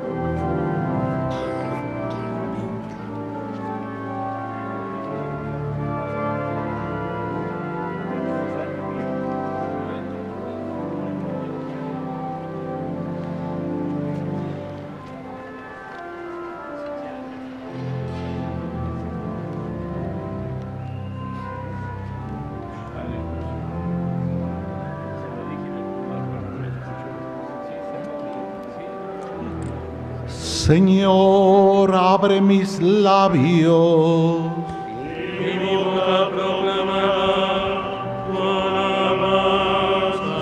Señor, abre mis labios. Y mi boca proclamará tu alabanza.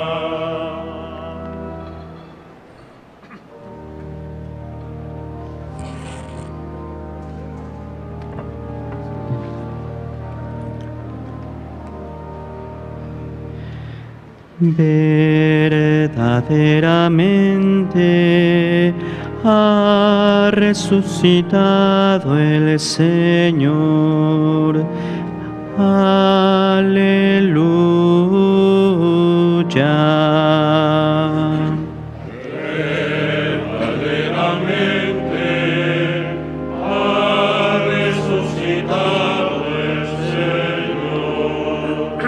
Verdaderamente ha resucitado el Señor. Aleluya. Verdaderamente ha resucitado el Señor.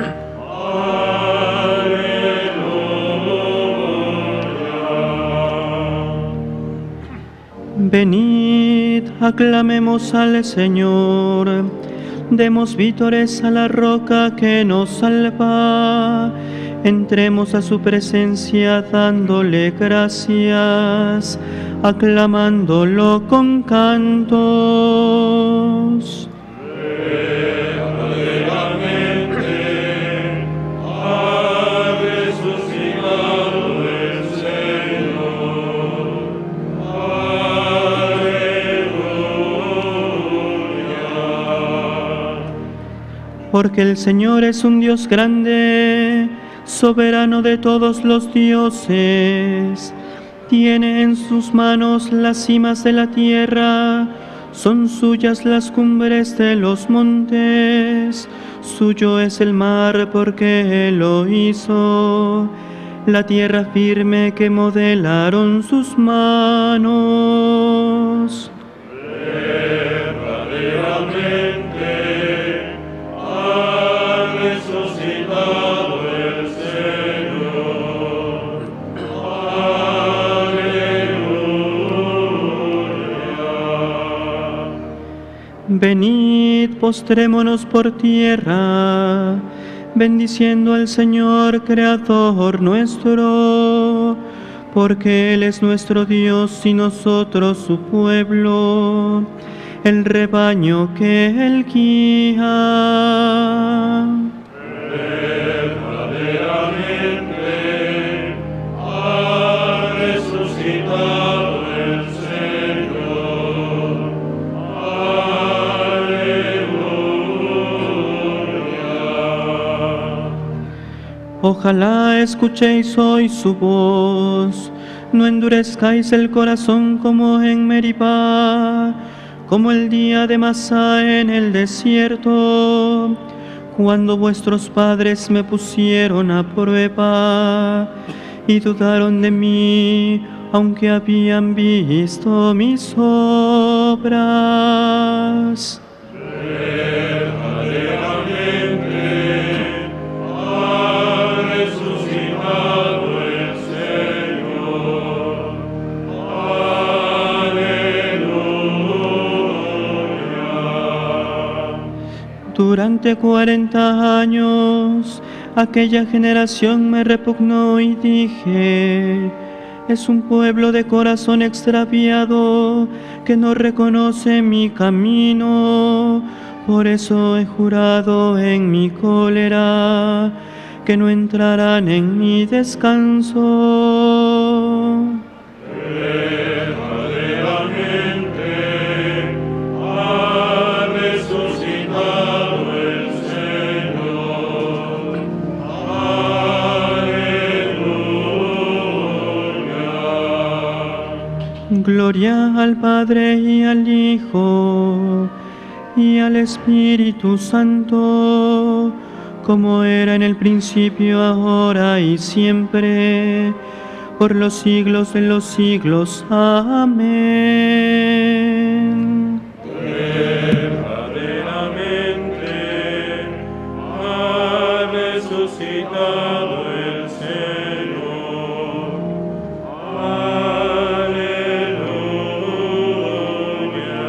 Venid, aclamemos al Señor, demos vítores a la roca que nos salva, entremos a su presencia dándole gracias, aclamándolo con cantos. Verdaderamente ha resucitado el Señor. Porque el Señor es un Dios grande, soberano de todos los dioses. Tiene en sus manos las cimas de la tierra, son suyas las cumbres de los montes. Suyo es el mar porque Él lo hizo, la tierra firme que modelaron sus manos. Verdaderamente ha resucitado el Señor. Aleluya. Venid, postrémonos por tierra, bendiciendo al Señor, Creador nuestro, porque Él es nuestro Dios y nosotros su pueblo, el rebaño que Él guía. Verdaderamente ha resucitado el Señor. Aleluya. Ojalá escuchéis hoy su voz, no endurezcáis el corazón como en Meribá, como el día de Masá en el desierto, cuando vuestros padres me pusieron a prueba y dudaron de mí, aunque habían visto mis obras. Verdaderamente ha resucitado el Señor. Aleluya. Durante 40 años aquella generación me repugnó y dije: es un pueblo de corazón extraviado que no reconoce mi camino. Por eso he jurado en mi cólera que no entrarán en mi descanso. Verdaderamente ha resucitado el Señor. Aleluya. Gloria al Padre y al Hijo y al Espíritu Santo, como era en el principio, ahora y siempre, por los siglos de los siglos. Amén. Verdaderamente ha resucitado el Señor. Aleluya.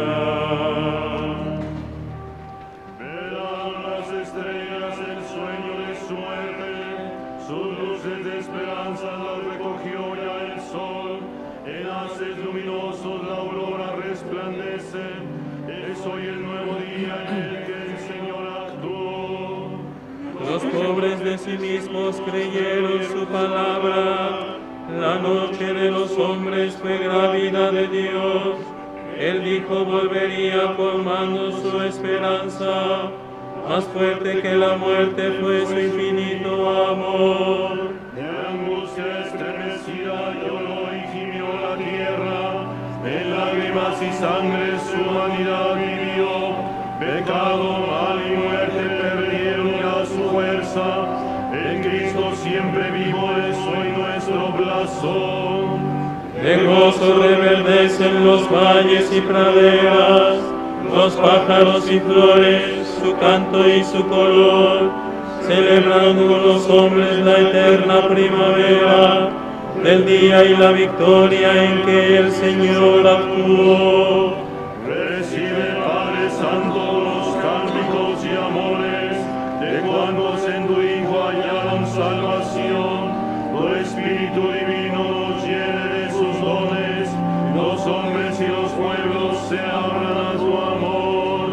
Velan las estrellas el sueño de su muerte, sus luces de esperanza las recogió ya el sol, en haces luminosos la aurora resplandece, es hoy el nuevo día en el que el Señor actuó. Los pobres de sí mismos creyeron su palabra. La noche de los hombres fue grávida de Dios. Él dijo volvería colmando su esperanza. Más fuerte que la muerte fue su infinito amor. De angustia estremecida lloró y gimió la tierra, en lágrimas y sangre su humanidad vivió. Pecado, mal y muerte perdieron ya su fuerza, en Cristo siempre vivo es hoy nuestro blasón. De gozo reverdecen los valles y praderas, los pájaros y flores, su canto y su color, celebrando con los hombres la eterna primavera, del día y la victoria en que el Señor actuó. Recibe, Padre Santo, los cánticos y amores de cuantos en tu Hijo hallaron salvación. Tu Espíritu Divino nos llene de sus dones, los hombres y los pueblos se abran a tu amor.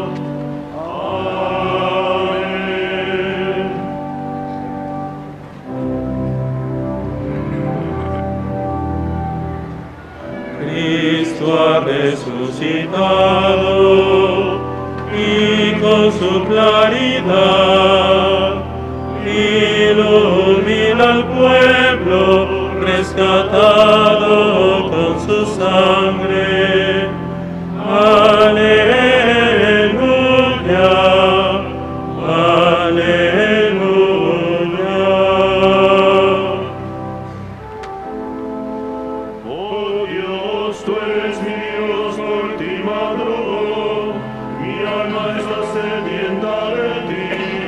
Amén. Cristo ha resucitado y con su claridad ilumina al pueblo rescatado con su sangre. Aleluya, aleluya. Oh Dios, tú eres mi Dios, por ti madrugo, mi alma está sedienta de ti.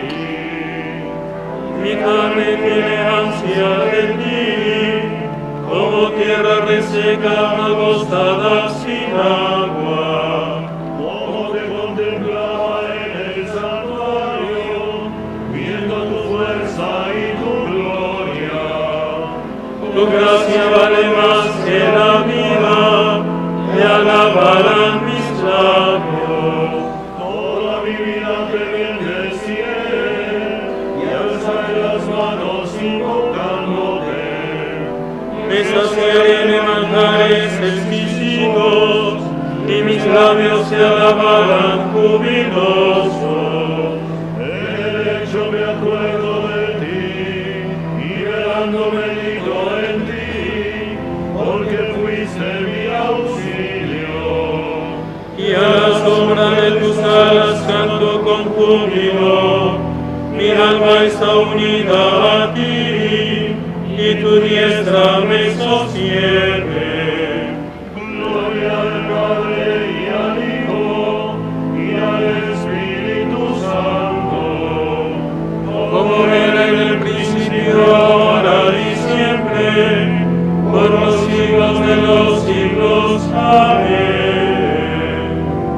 Mi carne tiene ansia de ti, como tierra reseca agostada sin agua. Como te contemplaba en el santuario, viendo tu fuerza y tu gloria. Tu gracia vale más que la vida, te alabarán mis labios. Toda mi vida te bendeciré y alzaré las manos invocándote. Me saciaré de manjares exquisitos y mis labios se alabarán jubilosos. El hecho me acuerdo de ti y velando medito en ti, porque fuiste mi auxilio. Y a la sombra de tus alas canto con júbilo, mi alma está unida a ti, y tu diestra me sostiene. Gloria al Padre y al Hijo y al Espíritu Santo, Como era en el principio, ahora y siempre, por los siglos de los siglos. Amén.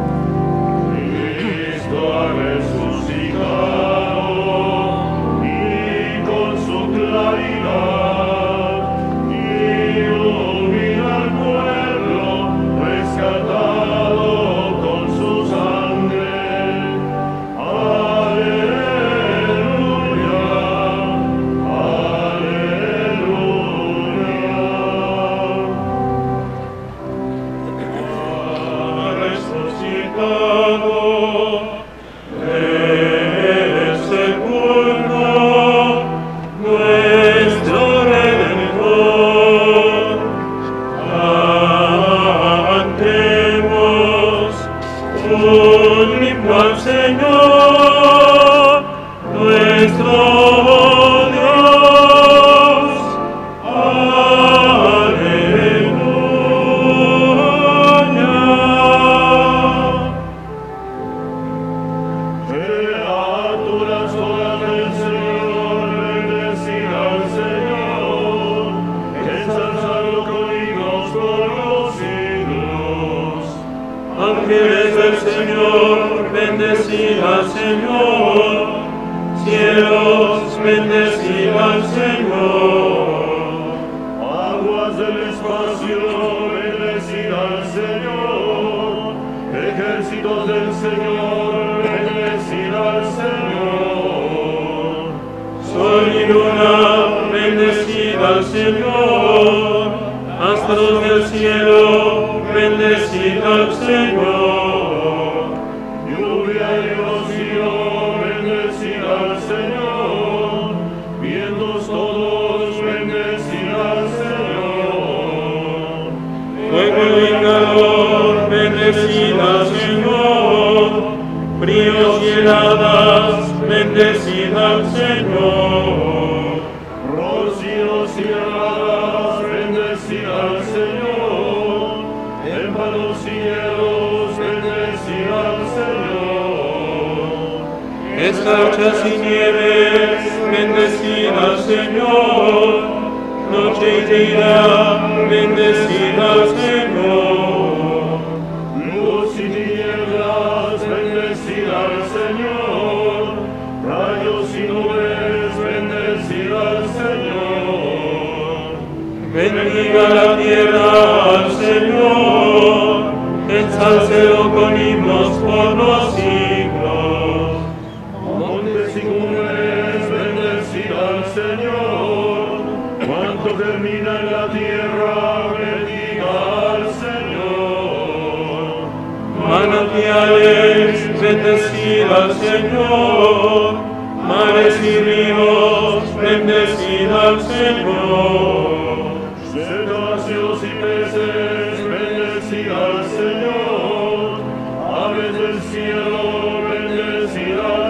Cristo ha resucitado y con su claridad ilumina al pueblo rescatado con su sangre. Aleluya, aleluya. ángeles del Señor, bendecid al Señor. Cielos, bendecid al Señor. Aguas del espacio, bendecid al Señor. Ejércitos del Señor, bendecid al Señor. Sol y luna, bendecid al Señor. Astros del cielo, bendecid al Señor. Lluvia y rocío, bendecid al Señor. Vientos todos, bendecid al Señor. Fuego y calor, bendecid al Señor. Fríos y heladas, bendecid al Señor. Rocíos y heladas, bendecid al Señor. Émpanos y hielos, bendecid al Señor. Escarchas y nieves, bendecid al Señor. Noche y día, bendecid al Señor. Luz y tinieblas, bendecid al Señor. Rayos y nubes, bendecid al Señor. Bendiga la tierra al Señor, ensálcelo con himnos por los siglos. Montes y cumbres, bendecid al Señor. Cuanto germina en la tierra, bendiga al Señor. Manantiales, bendecid al Señor. Mares y ríos, bendecid al Señor. Cetáceos y peces, bendecid al Señor. Aves del cielo, bendecid al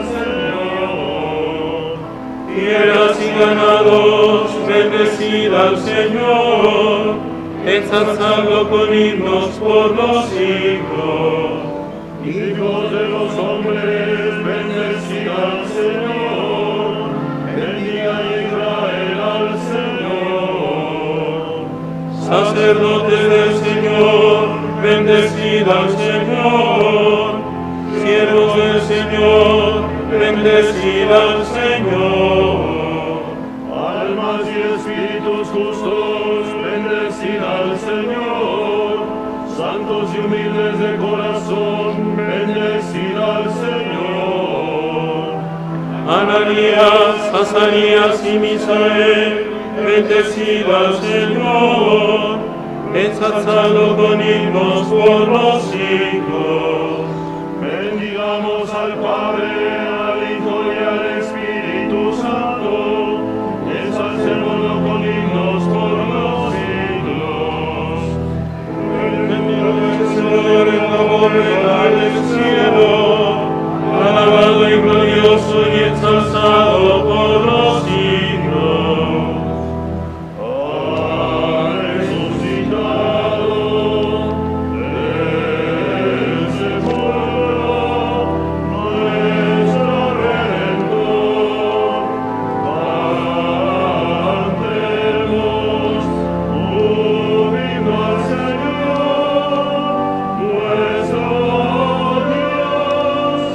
Señor. Fieras y ganados, bendecid al Señor. Ensalzadlo con himnos por los siglos. Hijos de los hombres, bendecid al Señor. Bendiga Israel al Señor. Sacerdotes del Señor, bendecid al Señor. Siervos del Señor, bendecid al Señor. Almas y espíritus justos, bendecid al Señor. Santos y humildes de corazón, bendecid al Señor. Ananías, Azarías y Misael, bendecid al Señor. Ensalzadlo con himnos por los siglos. Bendigamos al Padre, al Hijo y al Espíritu Santo. Ensalcémoslo con himnos por los siglos. Bendito el Señor en la bóveda del cielo, alabado y glorioso y ensalzado por los siglos. Ha resucitado del sepulcro nuestro Redentor. Cantemos un himno al Señor, nuestro Dios.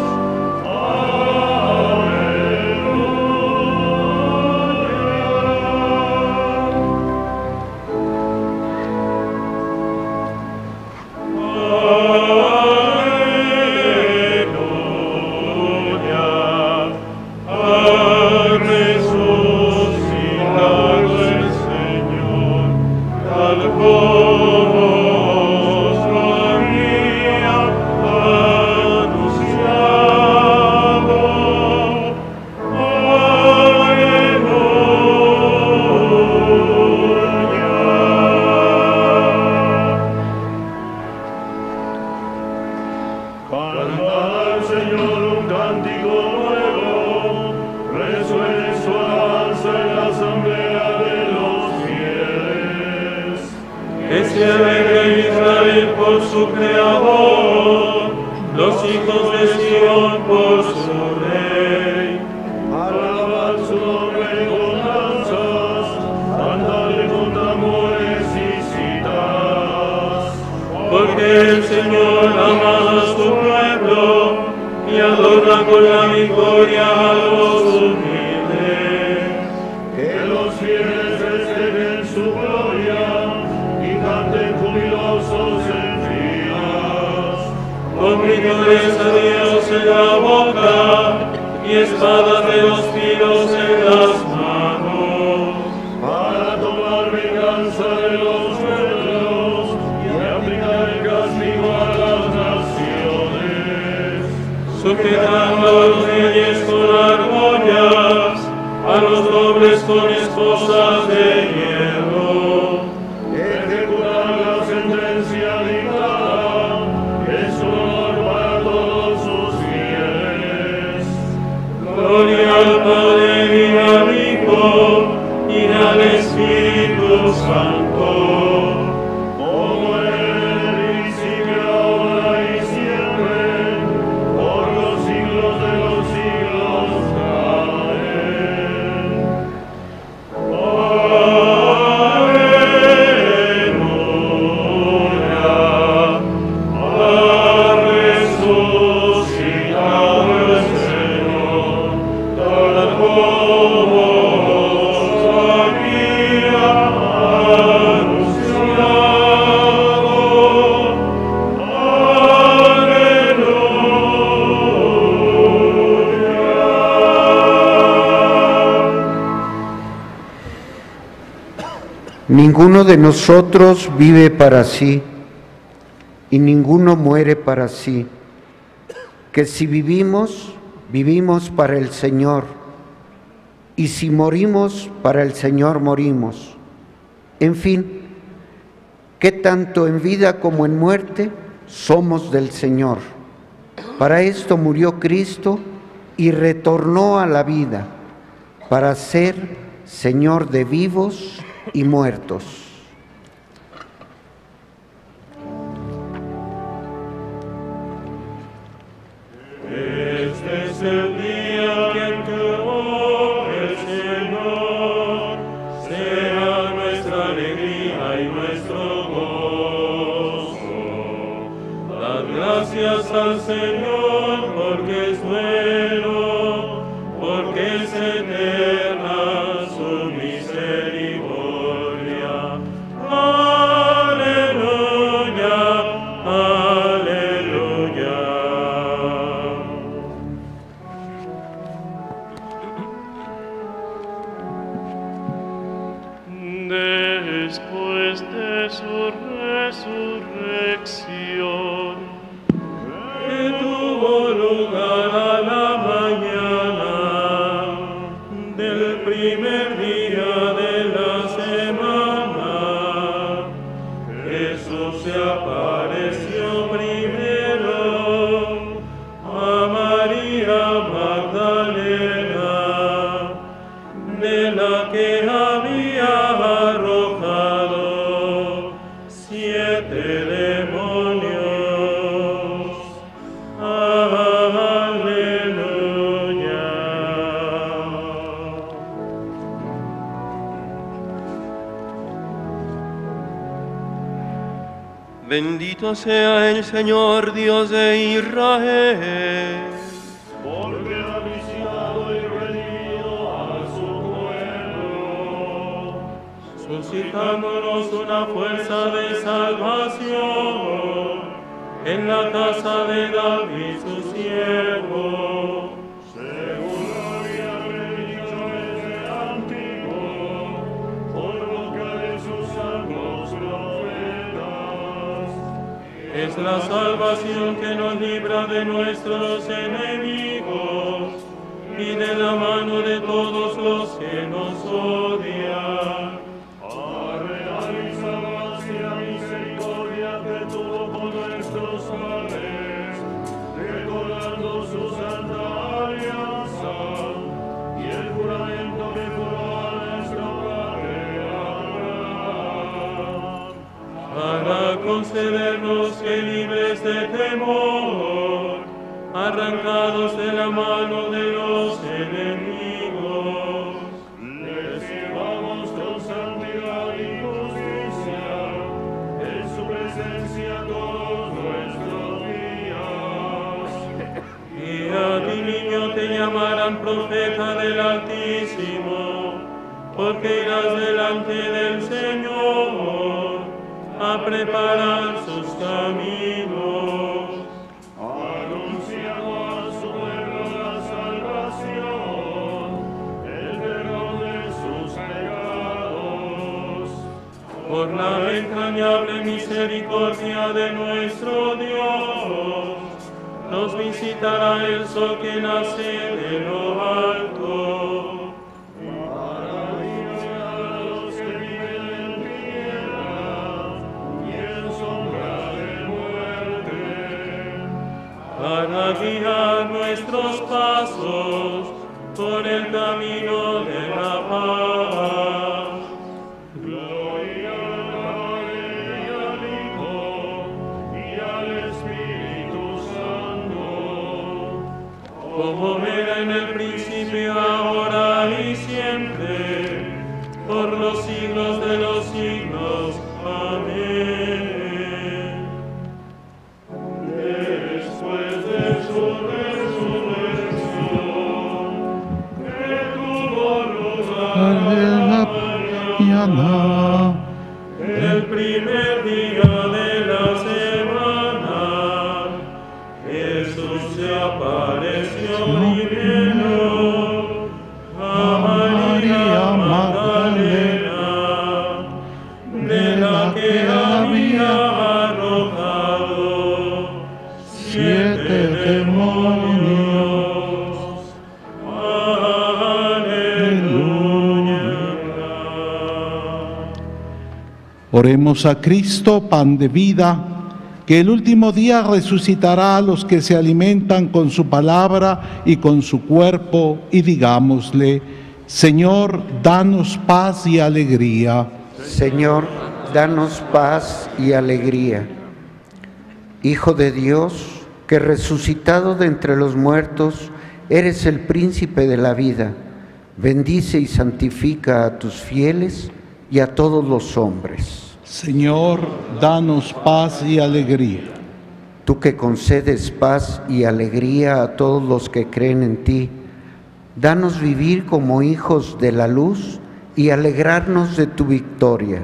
que se alegra Israel por su Creador, los hijos de Sion por su Rey. Alabad su nombre con danzas, cantadle con tambores y citas. Porque el Señor ama a su pueblo y adorna con la victoria a los humildes. Que los fieles festejen su gloria y canten jubilosos en días. Con vítores a Dios en la boca y espadas de los filos en las manos. Para tomar venganza de los pueblos y aplicar el castigo a las naciones. Sujetando a los reyes con argollas, a los nobles con esposas de hierro. Ejecutar la sentencia dictada es un honor para todos sus fieles. Gloria al Padre y al Hijo y al Espíritu Santo. Como en el principio, ahora y siempre, por los siglos de los siglos. Amén. Aleluya. Ha resucitado el Señor, tal como había anunciado. Ninguno de nosotros vive para sí y ninguno muere para sí, que si vivimos, vivimos para el Señor, y si morimos, para el Señor morimos. En fin, que tanto en vida como en muerte somos del Señor. Para esto murió Cristo y retornó a la vida, para ser Señor de vivos y muertos. Este es el día en que el Señor sea nuestra alegría y nuestro gozo. Dad gracias al Señor porque es bueno, porque es eterna su misericordia. Aleluya, aleluya. Después de su resurrección, Que tuvo lugar a la mañana del primer día de la semana, Jesús se apareció primero a María Magdalena, de la que había arrojado 7 demonios. Aleluya. Bendito sea el Señor Dios de Israel, porque ha visitado y redimido a su pueblo, suscitándonos una fuerza de salvación en la casa de David su siervo, según lo había predicho desde antiguo, por boca de sus santos profetas. es la salvación que nos libra de nuestros enemigos y de la mano de todos los que nos odian. Ha realizado así la misericordia que tuvo con nuestros padres, recordando su santa alianza y el juramento que juró a nuestro padre Abraham. Para concedernos que libres de temor, arrancados de la mano de los enemigos, Le sirvamos con santidad y justicia en su presencia todos nuestros días. gran profeta del Altísimo, porque irás delante del Señor a preparar sus caminos. Anunciando a su pueblo la salvación, el perdón de sus pecados. Por la entrañable misericordia de nuestro Dios, nos visitará el sol que nace de lo alto. Para guiar a los que viven en tierra y en sombra de muerte. Para guiar nuestros pasos por el camino de la paz. Gloria al Padre y al Hijo y al Espíritu Santo. Como era en el principio, ahora y siempre, por los siglos de los siglos. Amén. Después de su resurrección, que tuvo lugar En la mañana, el primer día de la semana, Jesús se apareció primero a María Magdalena, de la que había arrojado 7 demonios. Aleluya. oremos a Cristo, pan de vida, que el último día resucitará a los que se alimentan con su palabra y con su cuerpo, y digámosle: Señor, danos paz y alegría. Señor, danos paz y alegría. Hijo de Dios, que resucitado de entre los muertos, eres el príncipe de la vida, bendice y santifica a tus fieles y a todos los hombres. Señor, danos paz y alegría. Tú que concedes paz y alegría a todos los que creen en ti, danos vivir como hijos de la luz y alegrarnos de tu victoria.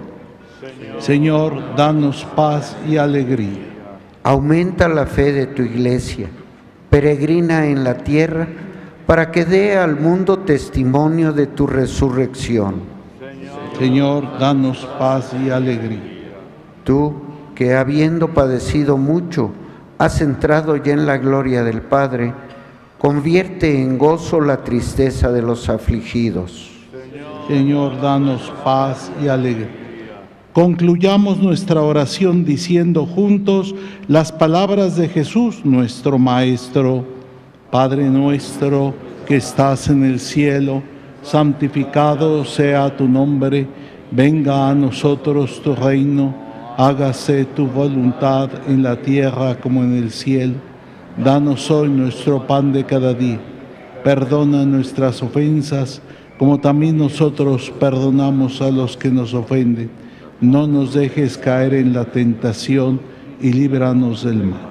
Señor, danos paz y alegría. Aumenta la fe de tu iglesia, peregrina en la tierra, para que dé al mundo testimonio de tu resurrección. Señor, danos paz y alegría. Tú, que habiendo padecido mucho, has entrado ya en la gloria del Padre, convierte en gozo la tristeza de los afligidos. Señor, danos paz y alegría. Concluyamos nuestra oración diciendo juntos las palabras de Jesús, nuestro Maestro. Padre nuestro que estás en el cielo, santificado sea tu nombre, venga a nosotros tu reino, hágase tu voluntad en la tierra como en el cielo. Danos hoy nuestro pan de cada día, perdona nuestras ofensas, como también nosotros perdonamos a los que nos ofenden. No nos dejes caer en la tentación y líbranos del mal.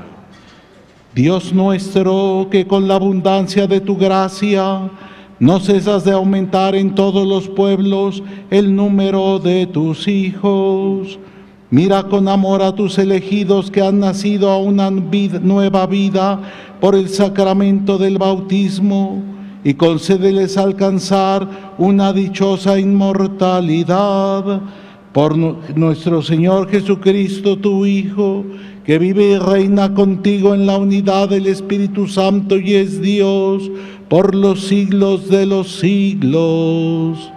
Dios nuestro, que con la abundancia de tu gracia no cesas de aumentar en todos los pueblos el número de tus hijos, mira con amor a tus elegidos que han nacido a una nueva vida por el sacramento del bautismo, y concédeles alcanzar una dichosa inmortalidad. Por nuestro Señor Jesucristo, tu Hijo, que vive y reina contigo en la unidad del Espíritu Santo y es Dios por los siglos de los siglos.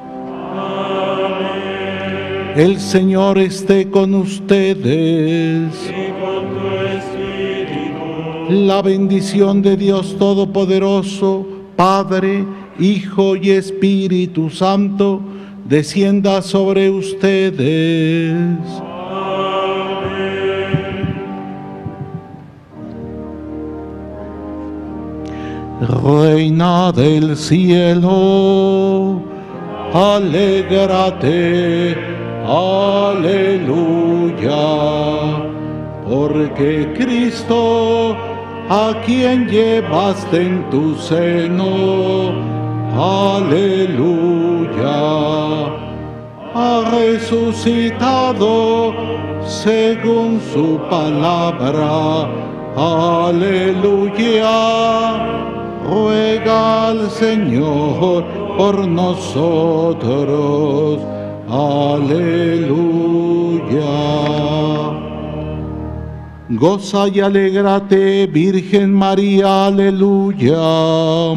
Amén. El Señor esté con ustedes. Y con tu espíritu. La bendición de Dios Todopoderoso, Padre, Hijo y Espíritu Santo, descienda sobre ustedes. Amén. Reina del cielo, alégrate, aleluya, porque Cristo a quien llevaste en tu seno. Aleluya. Ha resucitado según su palabra. Aleluya. Ruega al Señor por nosotros. Aleluya. Goza y alégrate, Virgen María, aleluya.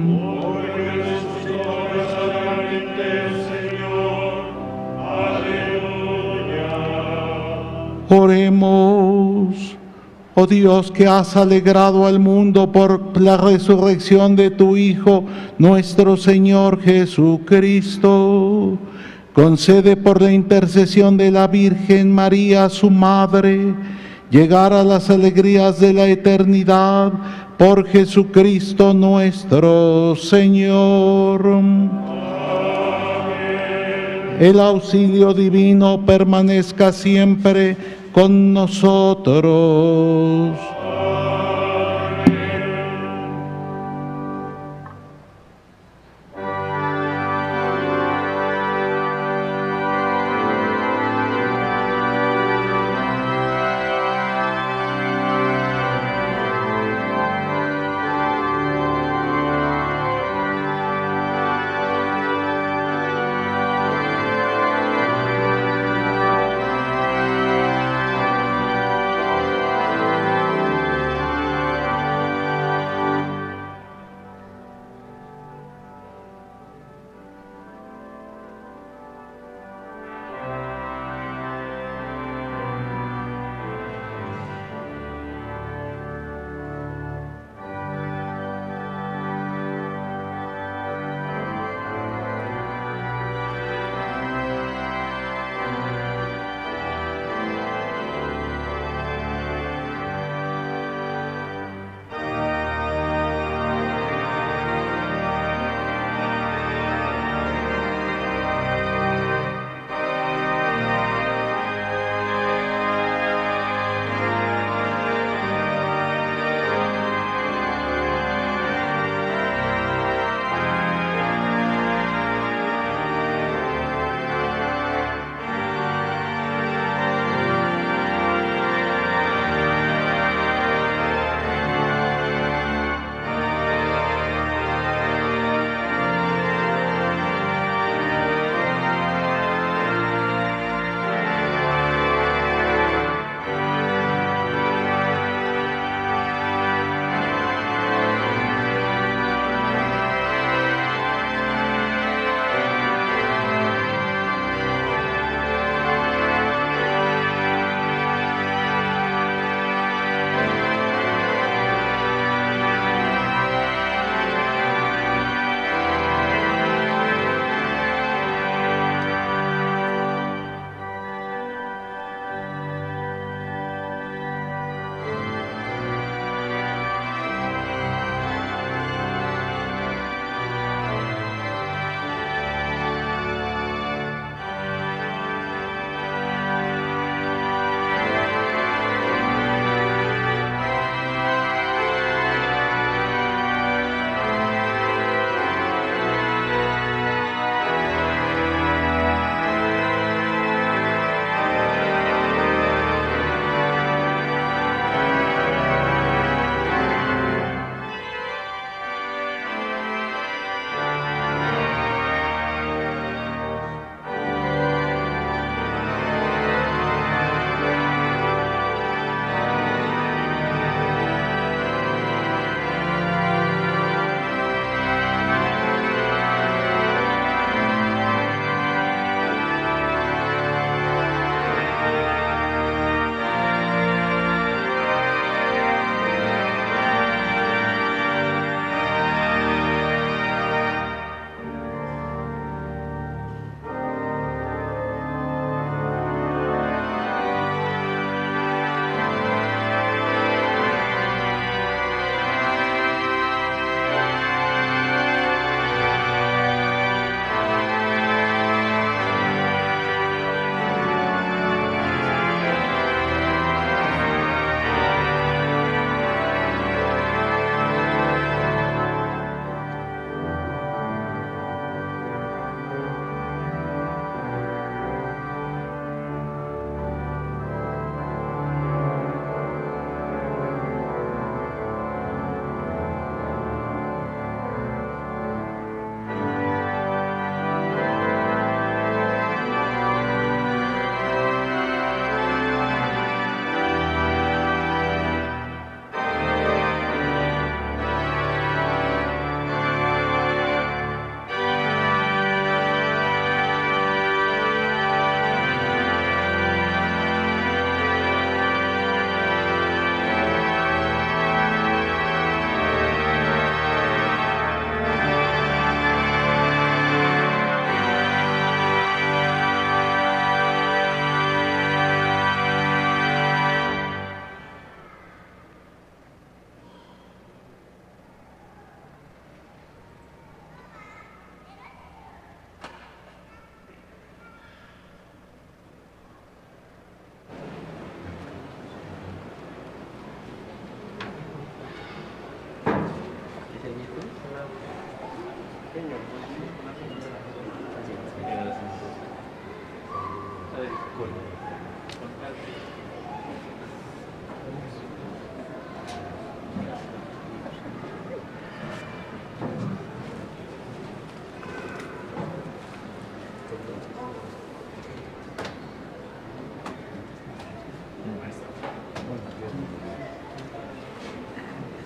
Oremos. Oh Dios, que has alegrado al mundo por la resurrección de tu Hijo, nuestro Señor Jesucristo, concede por la intercesión de la Virgen María, su Madre, llegar a las alegrías de la eternidad por Jesucristo nuestro Señor. El auxilio divino permanezca siempre con nosotros.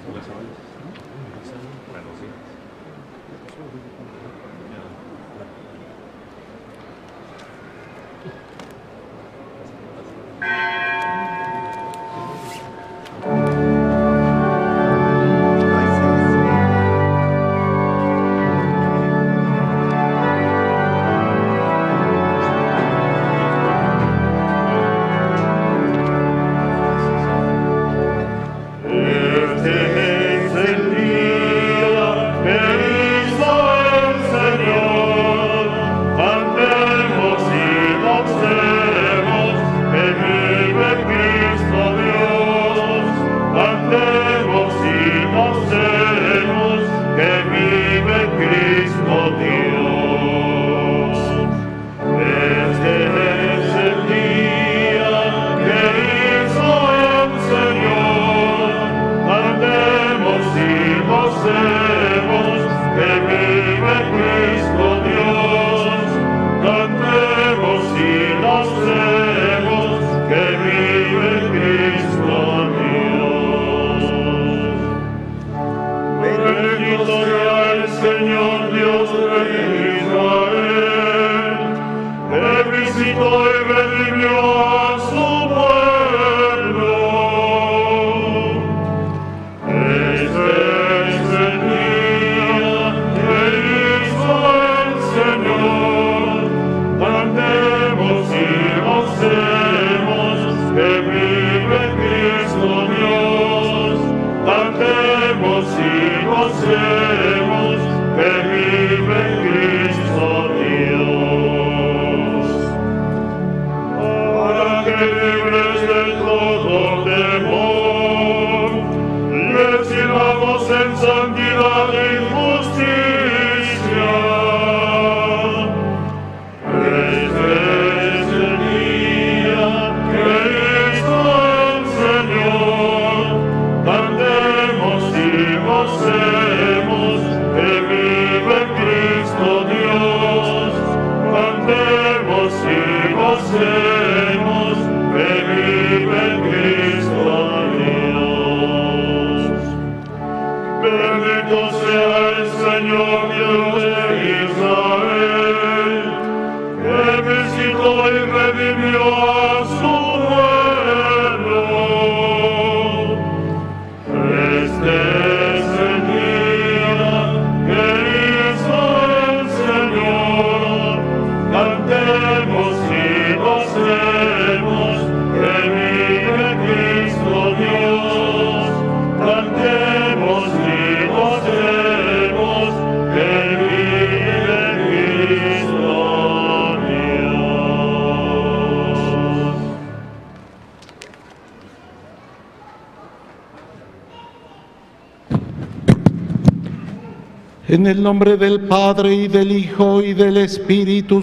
En el nombre del Padre, y del Hijo, y del Espíritu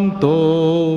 Santo.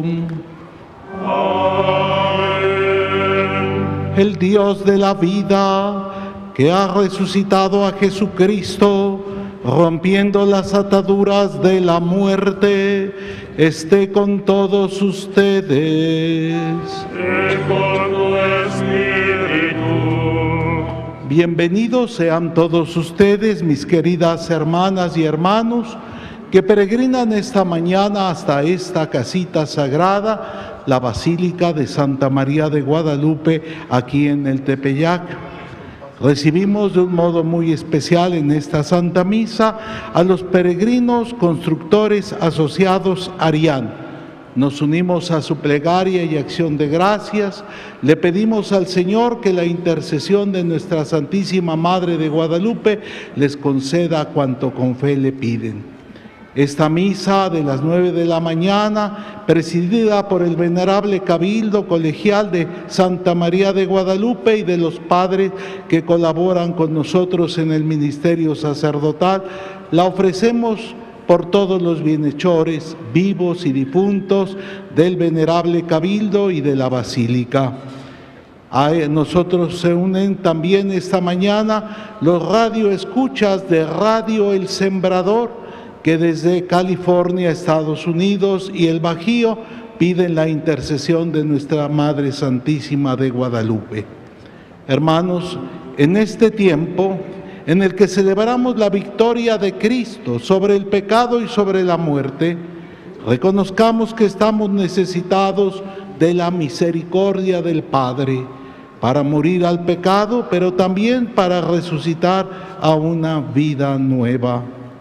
Amén. El Dios de la vida, que ha resucitado a Jesucristo, rompiendo las ataduras de la muerte, esté con todos ustedes. Y con tu espíritu. Bienvenidos sean todos ustedes, mis queridas hermanas y hermanos, que peregrinan esta mañana hasta esta casita sagrada, la Basílica de Santa María de Guadalupe, aquí en el Tepeyac. Recibimos de un modo muy especial en esta Santa Misa a los peregrinos constructores asociados Arián. Nos unimos a su plegaria y acción de gracias. Le pedimos al Señor que la intercesión de nuestra Santísima Madre de Guadalupe les conceda cuanto con fe le piden. Esta misa de las 9 de la mañana, presidida por el venerable Cabildo Colegial de Santa María de Guadalupe y de los padres que colaboran con nosotros en el ministerio sacerdotal, la ofrecemos por todos los bienhechores, vivos y difuntos del venerable Cabildo y de la Basílica. A nosotros se unen también esta mañana los radioescuchas de Radio El Sembrador, que desde California, Estados Unidos y el Bajío piden la intercesión de nuestra Madre Santísima de Guadalupe. Hermanos, en este tiempo en el que celebramos la victoria de Cristo sobre el pecado y sobre la muerte, reconozcamos que estamos necesitados de la misericordia del Padre para morir al pecado, pero también para resucitar a una vida nueva.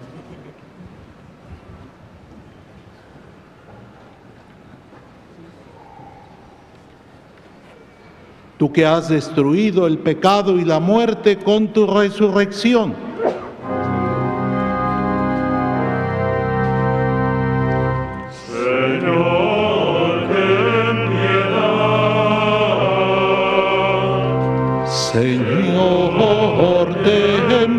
Tú que has destruido el pecado y la muerte con tu resurrección, Señor, ten piedad. Señor, ten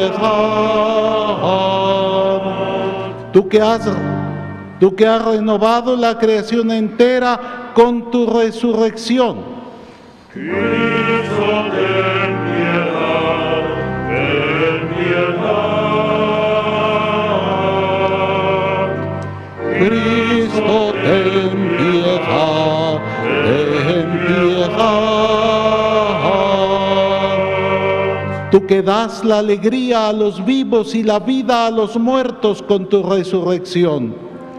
piedad. Tú que has renovado la creación entera con tu resurrección, Cristo, ten piedad, ten piedad. Cristo, ten piedad, ten piedad. Tú que das la alegría a los vivos y la vida a los muertos con tu resurrección,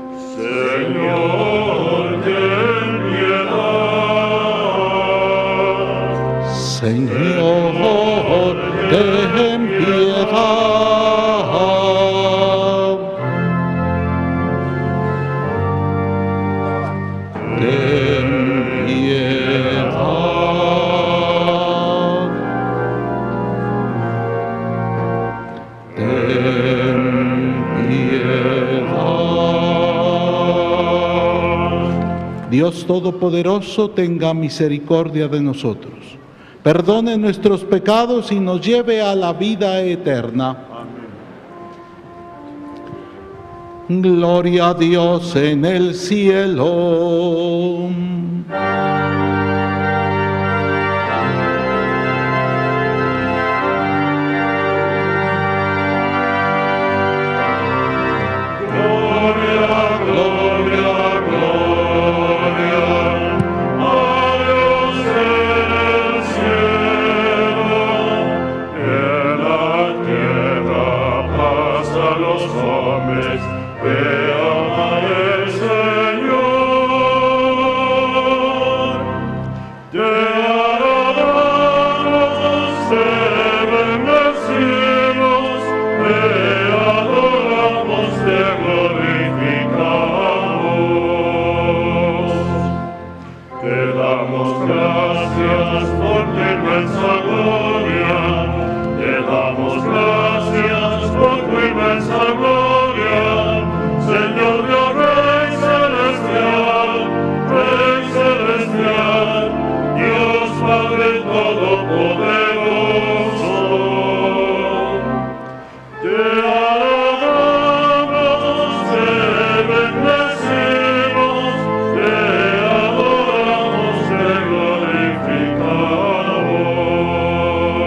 Señor, ten piedad. Señor, ten piedad. Ten piedad. Ten piedad. Dios Todopoderoso, tenga misericordia de nosotros, perdone nuestros pecados y nos lleve a la vida eterna. Amén. Gloria a Dios en el cielo. Gloria, gloria, gloria a Dios en el cielo, en la tierra paz a los hombres, vean al Señor. Te adoramos, te bendecimos, te adoramos, te glorificamos. Te damos gracias por tu inmensa gloria, te damos gracias por tu inmensa gloria, Señor Dios, Rey celestial, Dios Padre Todopoderoso. Te adoramos, te bendecimos, te adoramos, te glorificamos.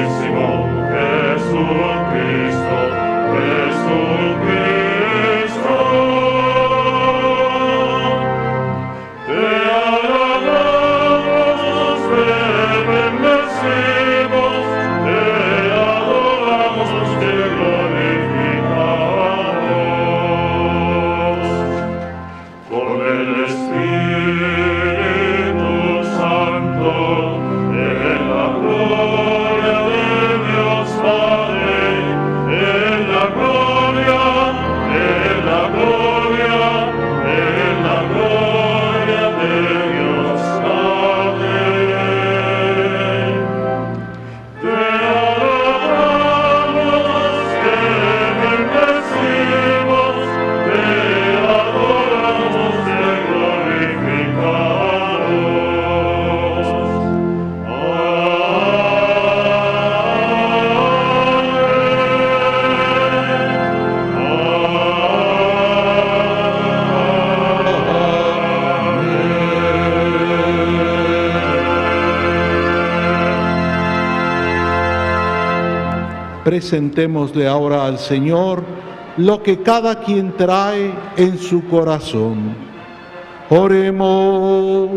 Santísimo Jesucristo, Jesucristo. Te alabamos, te bendecimos, te adoramos, te glorificamos. Con el Espíritu Santo, en la gloria de Dios Padre, en la gloria, en la gloria, en la gloria de Dios Padre. Te adoramos, te bendecimos, te adoramos, te Presentémosle ahora al Señor lo que cada quien trae en su corazón. Oremos.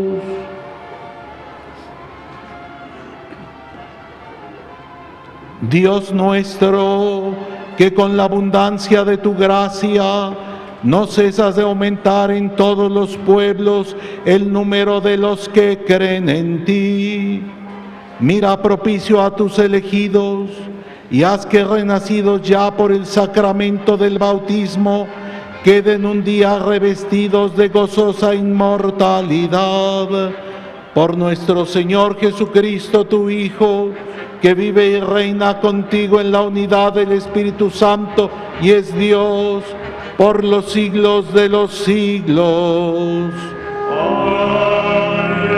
Dios nuestro, que con la abundancia de tu gracia no cesas de aumentar en todos los pueblos el número de los que creen en ti. Mira propicio a tus elegidos y haz que renacidos ya por el sacramento del bautismo queden un día revestidos de gozosa inmortalidad. Por nuestro Señor Jesucristo, tu Hijo, que vive y reina contigo en la unidad del Espíritu Santo y es Dios por los siglos de los siglos. Amén.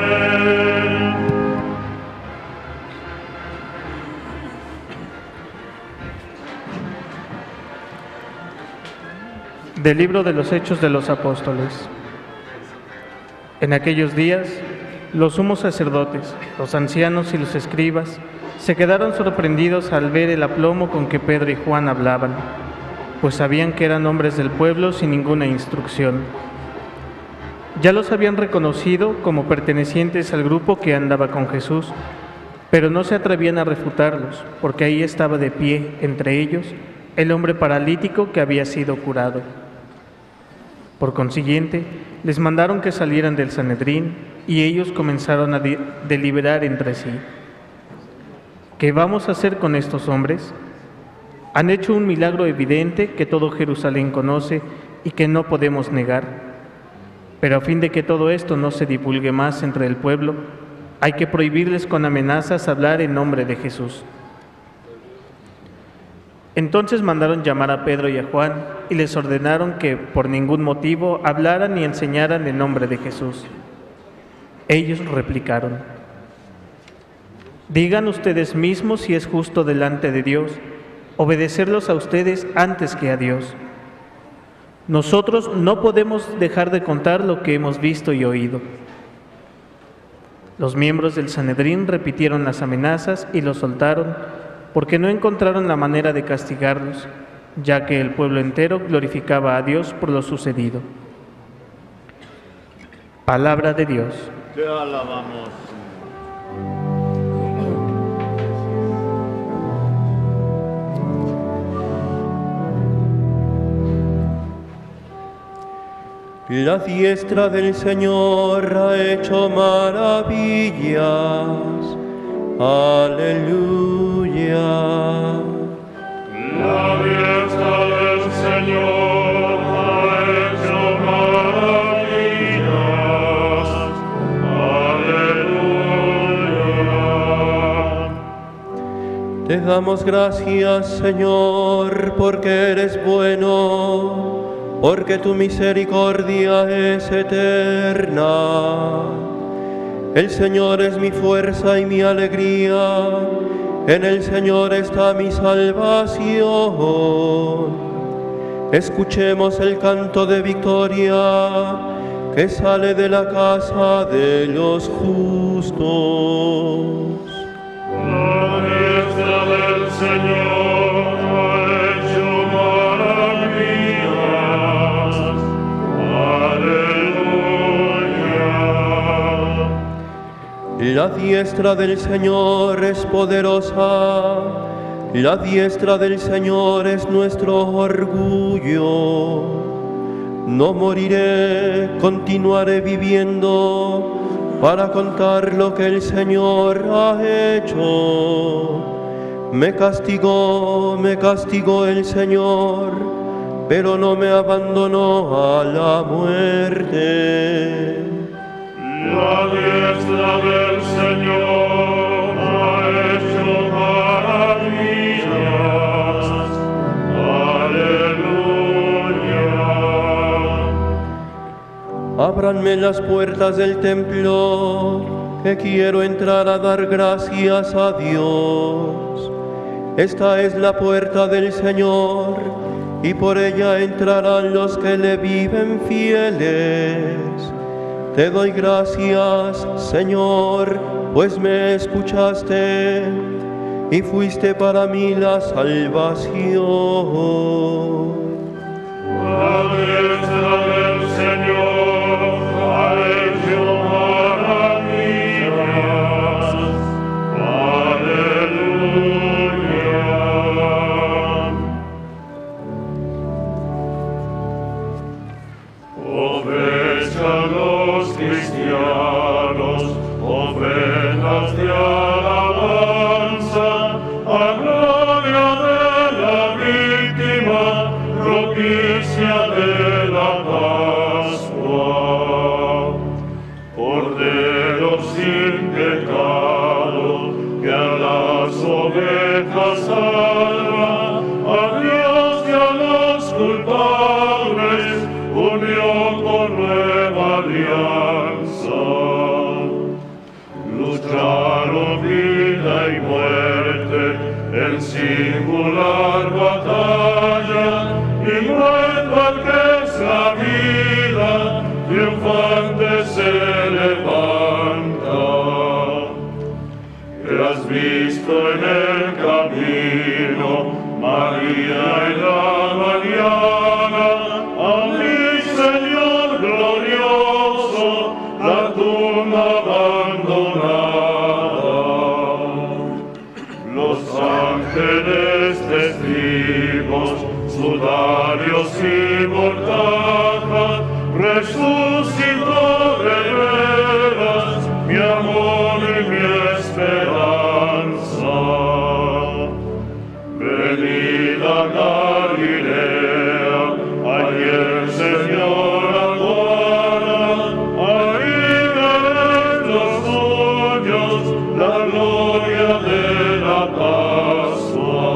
Del libro de los Hechos de los Apóstoles. En aquellos días, los sumos sacerdotes, los ancianos y los escribas se quedaron sorprendidos al ver el aplomo con que Pedro y Juan hablaban, pues sabían que eran hombres del pueblo sin ninguna instrucción. Ya los habían reconocido como pertenecientes al grupo que andaba con Jesús, pero no se atrevían a refutarlos, porque ahí estaba de pie, entre ellos, el hombre paralítico que había sido curado. Por consiguiente, les mandaron que salieran del Sanedrín y ellos comenzaron a deliberar entre sí. ¿Qué vamos a hacer con estos hombres? Han hecho un milagro evidente que todo Jerusalén conoce y que no podemos negar. Pero a fin de que todo esto no se divulgue más entre el pueblo, hay que prohibirles con amenazas hablar en nombre de Jesús. Entonces mandaron llamar a Pedro y a Juan y les ordenaron que por ningún motivo hablaran ni enseñaran en nombre de Jesús. Ellos replicaron: digan ustedes mismos si es justo delante de Dios obedecerlos a ustedes antes que a Dios. Nosotros no podemos dejar de contar lo que hemos visto y oído. Los miembros del Sanedrín repitieron las amenazas y los soltaron, porque no encontraron la manera de castigarlos, ya que el pueblo entero glorificaba a Dios por lo sucedido. Palabra de Dios. Te alabamos. La diestra del Señor ha hecho maravillas. Aleluya. La diestra del Señor ha hecho maravillas. Aleluya. Te damos gracias, Señor, porque eres bueno, porque tu misericordia es eterna. El Señor es mi fuerza y mi alegría, en el Señor está mi salvación. Escuchemos el canto de victoria que sale de la casa de los justos. La diestra diestra del Señor ha hecho maravillas. Aleluya. La diestra del Señor es poderosa, la diestra del Señor es nuestro orgullo. No moriré, continuaré viviendo para contar lo que el Señor ha hecho. Me castigó el Señor, pero no me abandonó a la muerte. La diestra del Señor ha hecho maravillas. Aleluya. Ábranme las puertas del templo, que quiero entrar a dar gracias a Dios. Esta es la puerta del Señor, y por ella entrarán los que le viven fieles. Te doy gracias, Señor, pues me escuchaste y fuiste para mí la salvación. La diestra del Señor ha hecho maravillas. Aleluya. Ofrezcan los cristianos ofrendas de alabanza a gloria de la víctima propicia de la Pascua. Cordero sin pecado, que a las ovejas salva, a Dios y a los culpables unió con nueva alianza. Lucharon vida y muerte en singular batalla, y muerto al que es la vida, triunfante se levanta. Que has visto en el camino, María en la mañana, a mi Señor glorioso, la tumba abandonada. Los ángeles testigos, sudarios y mortajas, resucitó de veras mi amor y mi esperanza. Venid a Galilea, allí el Señor aguarda, ahí veréis los suyos, la gloria de la Pascua.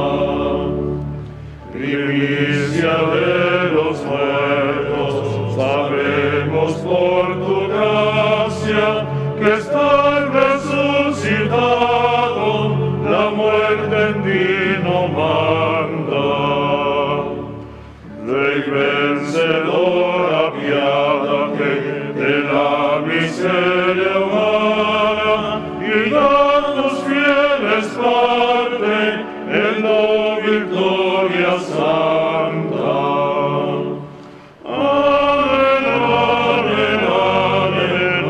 Primicia de los muertos, sabemos por tu gracia que estás resucitado, la muerte en ti no manda. Rey vencedor, apiádate de la miseria humana y da a tus fieles parte en la victoria santa. Amén, amén, amén,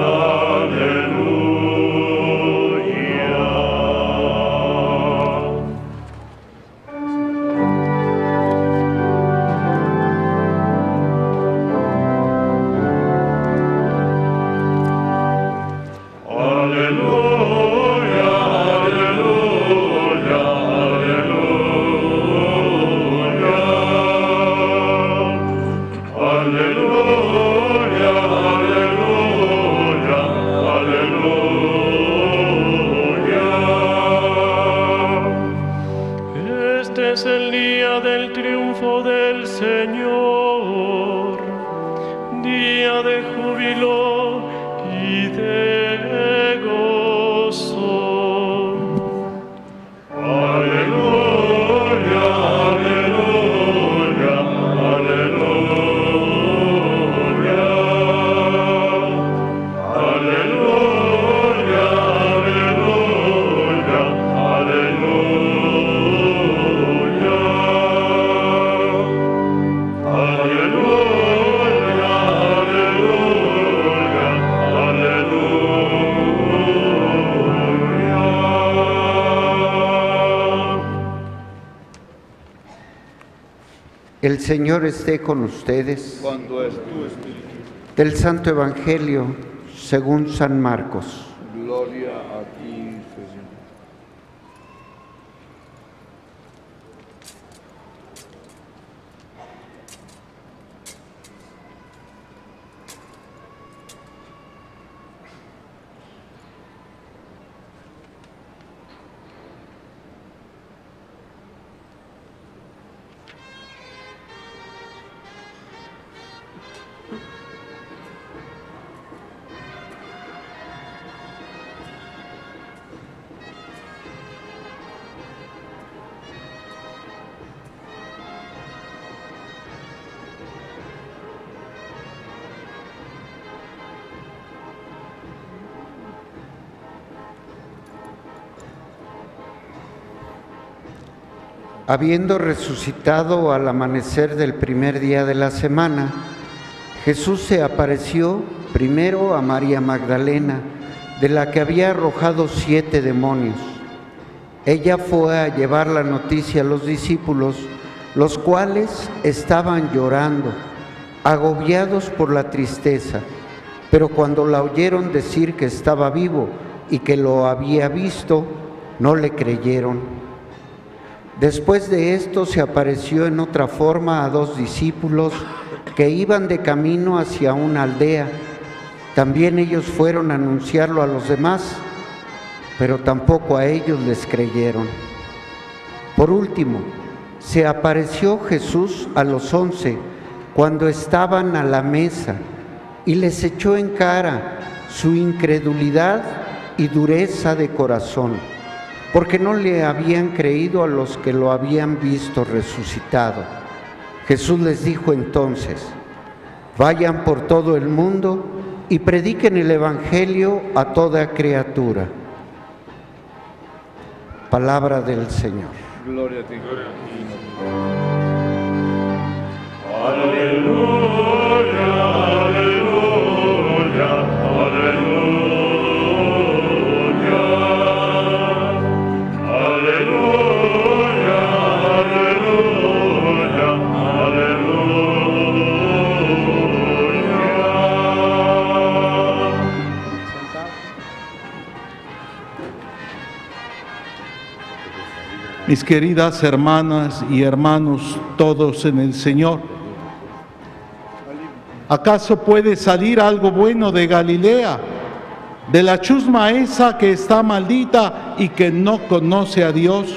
aleluya. Aleluya, aleluya, aleluya. Aleluya, aleluya, aleluya. Este es el día del triunfo del Señor, día de júbilo y de gozo. Aleluya, aleluya, aleluya. Aleluya, aleluya, aleluya. El Señor esté con ustedes. Cuando es tu espíritu. Del Santo Evangelio según San Marcos. Gloria a ti, Señor. Habiendo resucitado al amanecer del primer día de la semana, Jesús se apareció primero a María Magdalena, de la que había arrojado 7 demonios. Ella fue a llevar la noticia a los discípulos, los cuales estaban llorando, agobiados por la tristeza, pero cuando la oyeron decir que estaba vivo y que lo había visto, no le creyeron. Después de esto se apareció en otra forma a 2 discípulos que iban de camino hacia una aldea. También ellos fueron a anunciarlo a los demás, pero tampoco a ellos les creyeron. Por último, se apareció Jesús a los 11 cuando estaban a la mesa y les echó en cara su incredulidad y dureza de corazón, porque no le habían creído a los que lo habían visto resucitado. Jesús les dijo entonces: vayan por todo el mundo y prediquen el Evangelio a toda criatura. Palabra del Señor. Gloria a ti. Aleluya, aleluya, aleluya. Aleluya, aleluya, aleluya. Mis queridas hermanas y hermanos, todos en el Señor, ¿acaso puede salir algo bueno de Galilea, de la chusma esa que está maldita y que no conoce a Dios?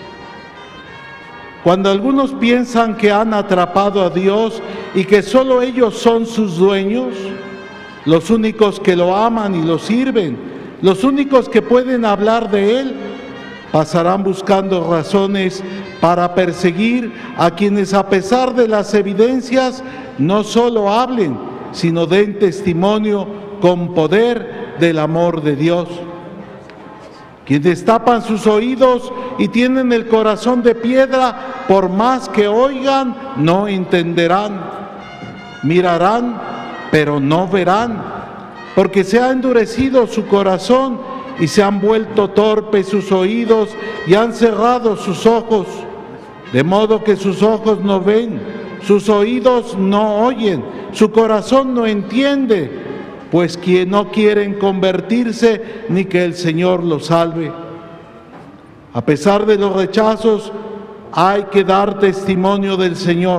Cuando algunos piensan que han atrapado a Dios y que solo ellos son sus dueños, los únicos que lo aman y lo sirven, los únicos que pueden hablar de Él, pasarán buscando razones para perseguir a quienes, a pesar de las evidencias, no solo hablen, sino den testimonio con poder del amor de Dios. Quienes tapan sus oídos y tienen el corazón de piedra, por más que oigan, no entenderán. Mirarán, pero no verán, porque se ha endurecido su corazón y se han vuelto torpes sus oídos y han cerrado sus ojos, de modo que sus ojos no ven, sus oídos no oyen, su corazón no entiende, pues quien no quieren convertirse ni que el Señor los salve. A pesar de los rechazos, hay que dar testimonio del Señor.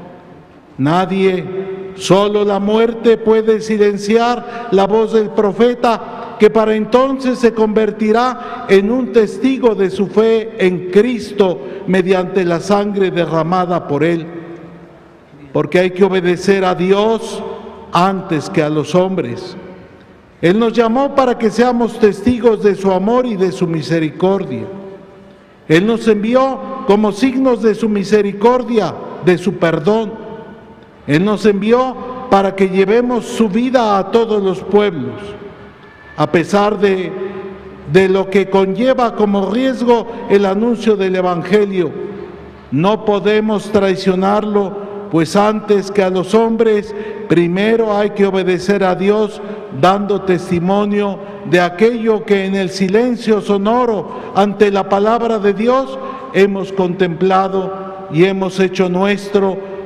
Nadie, solo la muerte puede silenciar la voz del profeta, que para entonces se convertirá en un testigo de su fe en Cristo mediante la sangre derramada por Él. Porque hay que obedecer a Dios antes que a los hombres. Él nos llamó para que seamos testigos de su amor y de su misericordia. Él nos envió como signos de su misericordia, de su perdón. Él nos envió para que llevemos su vida a todos los pueblos. A pesar de lo que conlleva como riesgo el anuncio del Evangelio, no podemos traicionarlo, pues antes que a los hombres, primero hay que obedecer a Dios, dando testimonio de aquello que en el silencio sonoro ante la palabra de Dios hemos contemplado y hemos hecho nuestro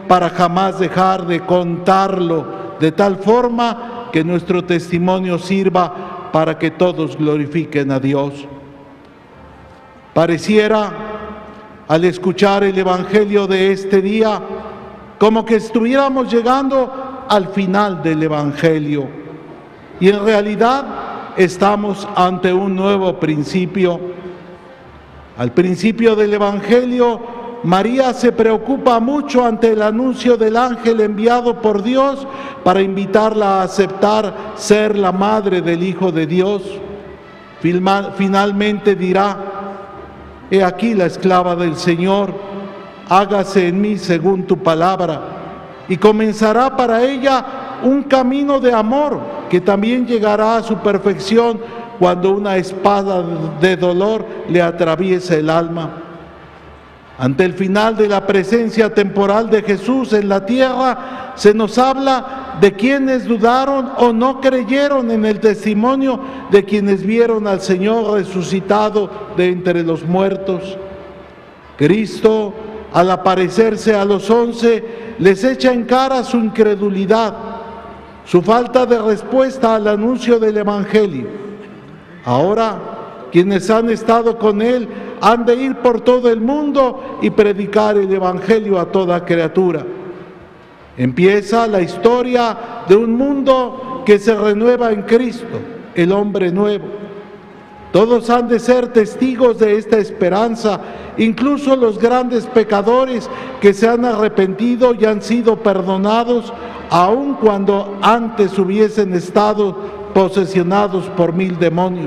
para jamás dejar de contarlo, de tal forma que nuestro testimonio sirva para que todos glorifiquen a Dios. Pareciera, al escuchar el Evangelio de este día, como que estuviéramos llegando al final del Evangelio. Y en realidad estamos ante un nuevo principio. Al principio del Evangelio, María se preocupa mucho ante el anuncio del ángel enviado por Dios para invitarla a aceptar ser la madre del Hijo de Dios. Finalmente dirá: he aquí la esclava del Señor, hágase en mí según tu palabra. Y comenzará para ella un camino de amor que también llegará a su perfección cuando una espada de dolor le atraviese el alma. Ante el final de la presencia temporal de Jesús en la tierra, se nos habla de quienes dudaron o no creyeron en el testimonio de quienes vieron al Señor resucitado de entre los muertos. Cristo, al aparecerse a los 11, les echa en cara su incredulidad, su falta de respuesta al anuncio del Evangelio. Ahora, quienes han estado con Él han de ir por todo el mundo y predicar el Evangelio a toda criatura. Empieza la historia de un mundo que se renueva en Cristo, el hombre nuevo. Todos han de ser testigos de esta esperanza, incluso los grandes pecadores que se han arrepentido y han sido perdonados, aun cuando antes hubiesen estado posesionados por 1000 demonios.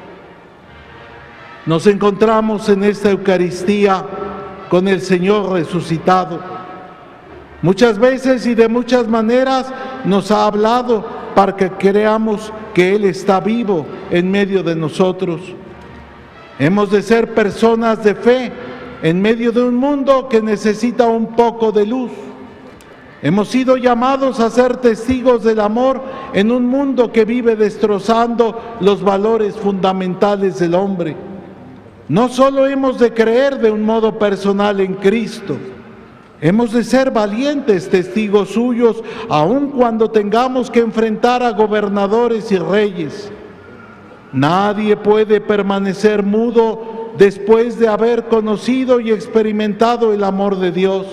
Nos encontramos en esta Eucaristía con el Señor resucitado. Muchas veces y de muchas maneras nos ha hablado para que creamos que Él está vivo en medio de nosotros. Hemos de ser personas de fe en medio de un mundo que necesita un poco de luz. Hemos sido llamados a ser testigos del amor en un mundo que vive destrozando los valores fundamentales del hombre. No solo hemos de creer de un modo personal en Cristo, hemos de ser valientes testigos suyos, aun cuando tengamos que enfrentar a gobernadores y reyes. Nadie puede permanecer mudo después de haber conocido y experimentado el amor de Dios.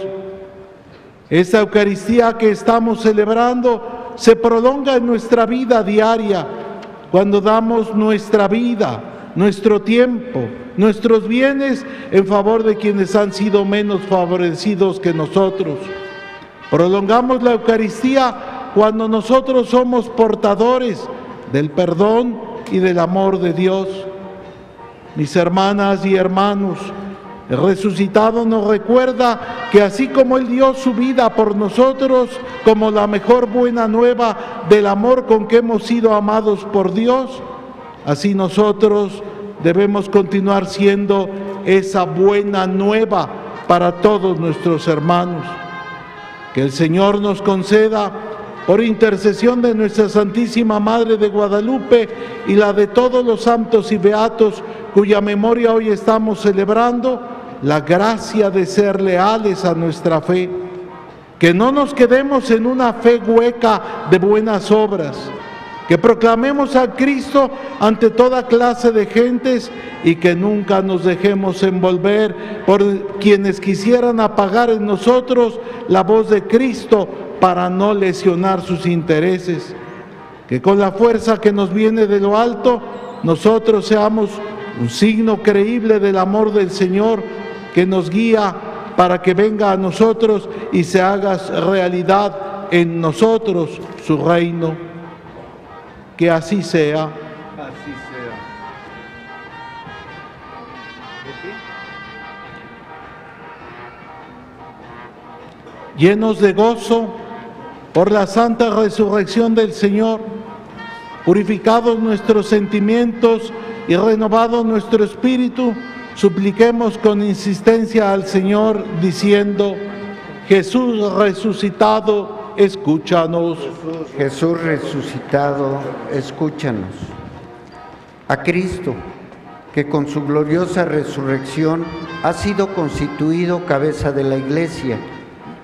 Esta Eucaristía que estamos celebrando se prolonga en nuestra vida diaria, cuando damos nuestra vida, nuestro tiempo, nuestros bienes en favor de quienes han sido menos favorecidos que nosotros. Prolongamos la Eucaristía cuando nosotros somos portadores del perdón y del amor de Dios. Mis hermanas y hermanos, el resucitado nos recuerda que así como Él dio su vida por nosotros como la mejor buena nueva del amor con que hemos sido amados por Dios, así nosotros debemos continuar siendo esa buena nueva para todos nuestros hermanos. Que el Señor nos conceda, por intercesión de nuestra Santísima Madre de Guadalupe y la de todos los santos y beatos cuya memoria hoy estamos celebrando, la gracia de ser leales a nuestra fe. Que no nos quedemos en una fe hueca de buenas obras, que proclamemos a Cristo ante toda clase de gentes y que nunca nos dejemos envolver por quienes quisieran apagar en nosotros la voz de Cristo para no lesionar sus intereses. Que con la fuerza que nos viene de lo alto, nosotros seamos un signo creíble del amor del Señor que nos guía para que venga a nosotros y se haga realidad en nosotros su reino. Que así sea. Así sea. Llenos de gozo por la santa resurrección del Señor, purificados nuestros sentimientos y renovado nuestro espíritu, supliquemos con insistencia al Señor diciendo: Jesús resucitado, escúchanos. Jesús resucitado, escúchanos. A Cristo, que con su gloriosa resurrección ha sido constituido cabeza de la Iglesia,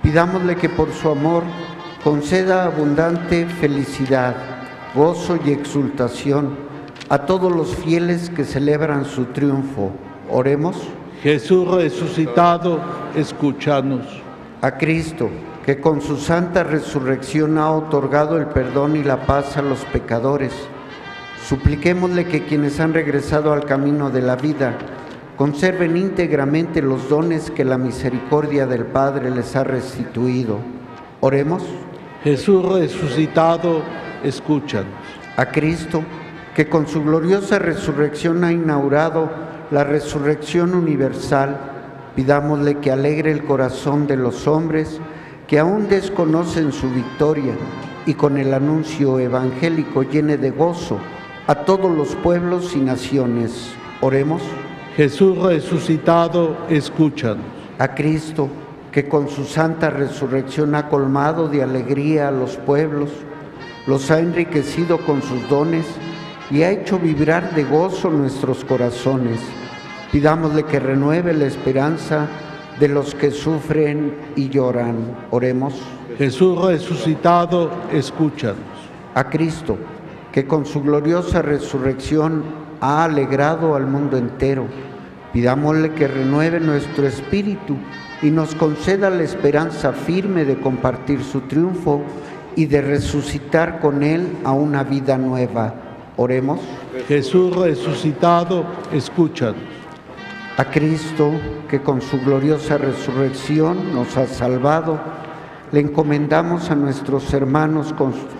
Pidámosle que por su amor conceda abundante felicidad, gozo y exultación a todos los fieles que celebran su triunfo. Oremos. Jesús resucitado, escúchanos. A Cristo, que con su santa resurrección ha otorgado el perdón y la paz a los pecadores, supliquémosle que quienes han regresado al camino de la vida conserven íntegramente los dones que la misericordia del Padre les ha restituido. Oremos. Jesús resucitado, escúchanos. A Cristo, que con su gloriosa resurrección ha inaugurado la resurrección universal, pidámosle que alegre el corazón de los hombres que aún desconocen su victoria y con el anuncio evangélico llene de gozo a todos los pueblos y naciones. Oremos. Jesús resucitado, escúchanos. A Cristo, que con su santa resurrección ha colmado de alegría a los pueblos, los ha enriquecido con sus dones y ha hecho vibrar de gozo nuestros corazones. Pidámosle que renueve la esperanza de los que sufren y lloran. Oremos. Jesús resucitado, escúchanos. A Cristo, que con su gloriosa resurrección ha alegrado al mundo entero, pidámosle que renueve nuestro espíritu y nos conceda la esperanza firme de compartir su triunfo y de resucitar con Él a una vida nueva. Oremos. Jesús resucitado, escúchanos. A Cristo, que con su gloriosa resurrección nos ha salvado, le encomendamos a nuestros hermanos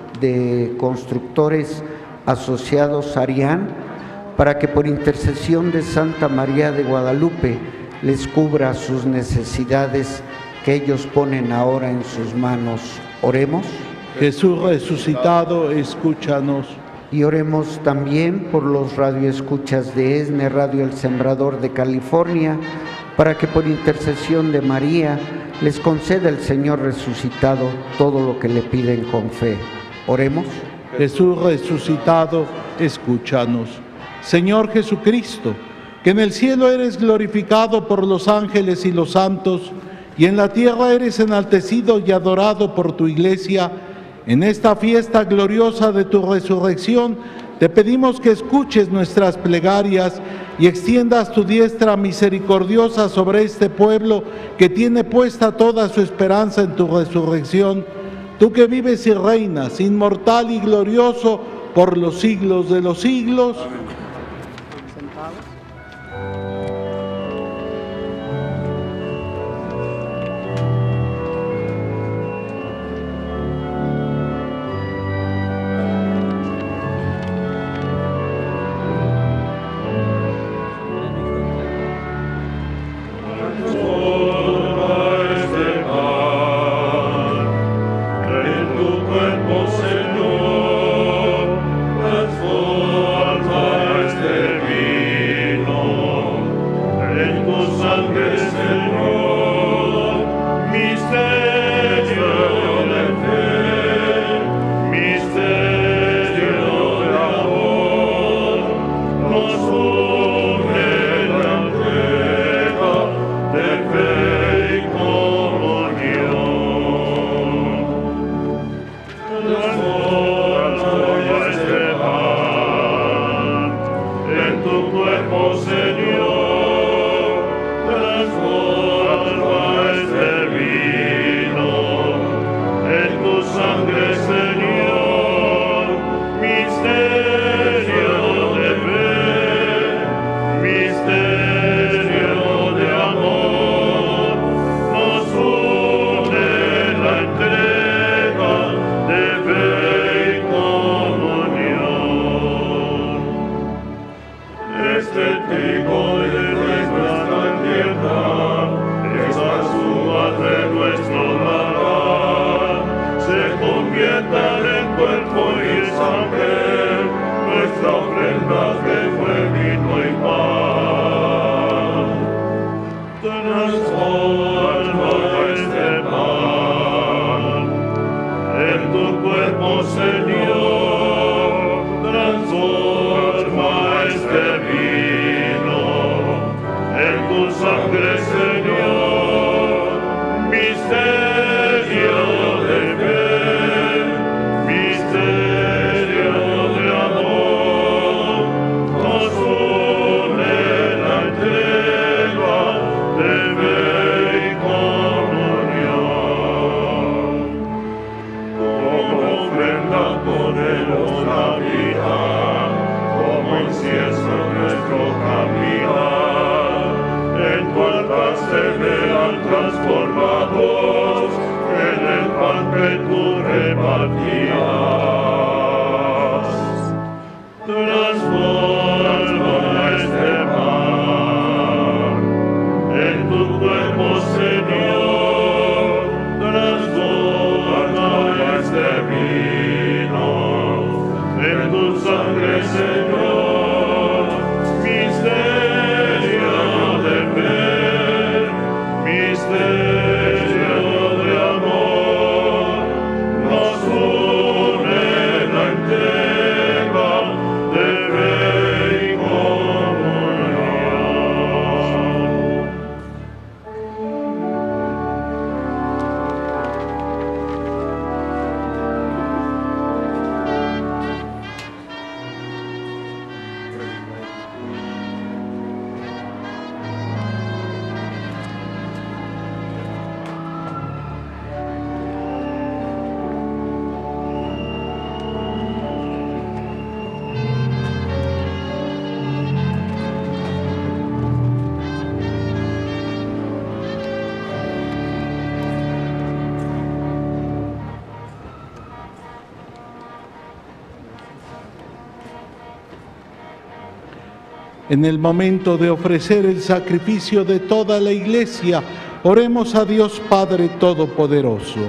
de constructores asociados Arián, para que por intercesión de Santa María de Guadalupe les cubra sus necesidades que ellos ponen ahora en sus manos. Oremos. Jesús resucitado, escúchanos. Y oremos también por los radioescuchas de ESNE Radio El Sembrador de California, para que por intercesión de María les conceda el Señor resucitado todo lo que le piden con fe. Oremos. Jesús resucitado, escúchanos. Señor Jesucristo, que en el cielo eres glorificado por los ángeles y los santos, y en la tierra eres enaltecido y adorado por tu Iglesia, en esta fiesta gloriosa de tu resurrección, te pedimos que escuches nuestras plegarias y extiendas tu diestra misericordiosa sobre este pueblo que tiene puesta toda su esperanza en tu resurrección. Tú que vives y reinas, inmortal y glorioso, por los siglos de los siglos. Sangre, Señor, misterio se vean transformados en el pan que tú repartías. Transforma este pan en tu cuerpo, Señor. Transforma este vino en tu sangre, Señor. Misterio de fe, misterio de amor, nos une la entrega de fe y comunión. En el momento de ofrecer el sacrificio de toda la Iglesia, oremos a Dios Padre Todopoderoso.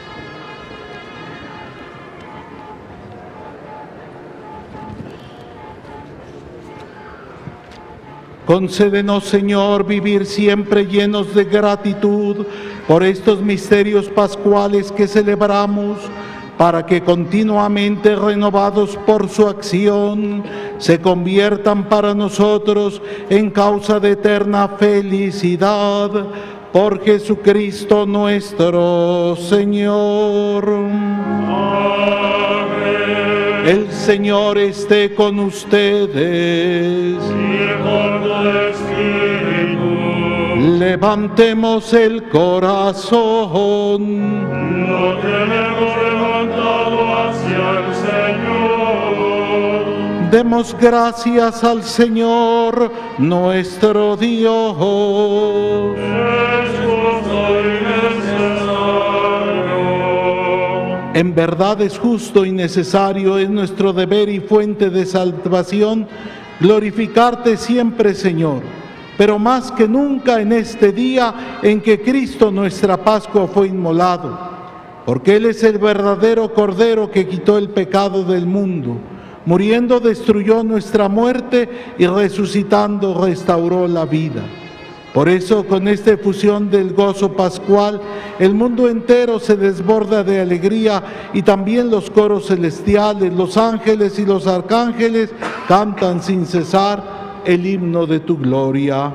Concédenos, Señor, vivir siempre llenos de gratitud por estos misterios pascuales que celebramos, para que continuamente renovados por su acción, se conviertan para nosotros en causa de eterna felicidad. Por Jesucristo nuestro Señor. Amén. El Señor esté con ustedes. Y con tu espíritu. Levantemos el corazón. Lo tenemos levantado hacia el Señor. Demos gracias al Señor, nuestro Dios. Es justo y necesario. En verdad es justo y necesario, es nuestro deber y fuente de salvación, glorificarte siempre, Señor, pero más que nunca en este día en que Cristo nuestra Pascua fue inmolado, porque Él es el verdadero Cordero que quitó el pecado del mundo. Muriendo destruyó nuestra muerte y resucitando restauró la vida. Por eso, con esta efusión del gozo pascual, el mundo entero se desborda de alegría y también los coros celestiales, los ángeles y los arcángeles cantan sin cesar el himno de tu gloria.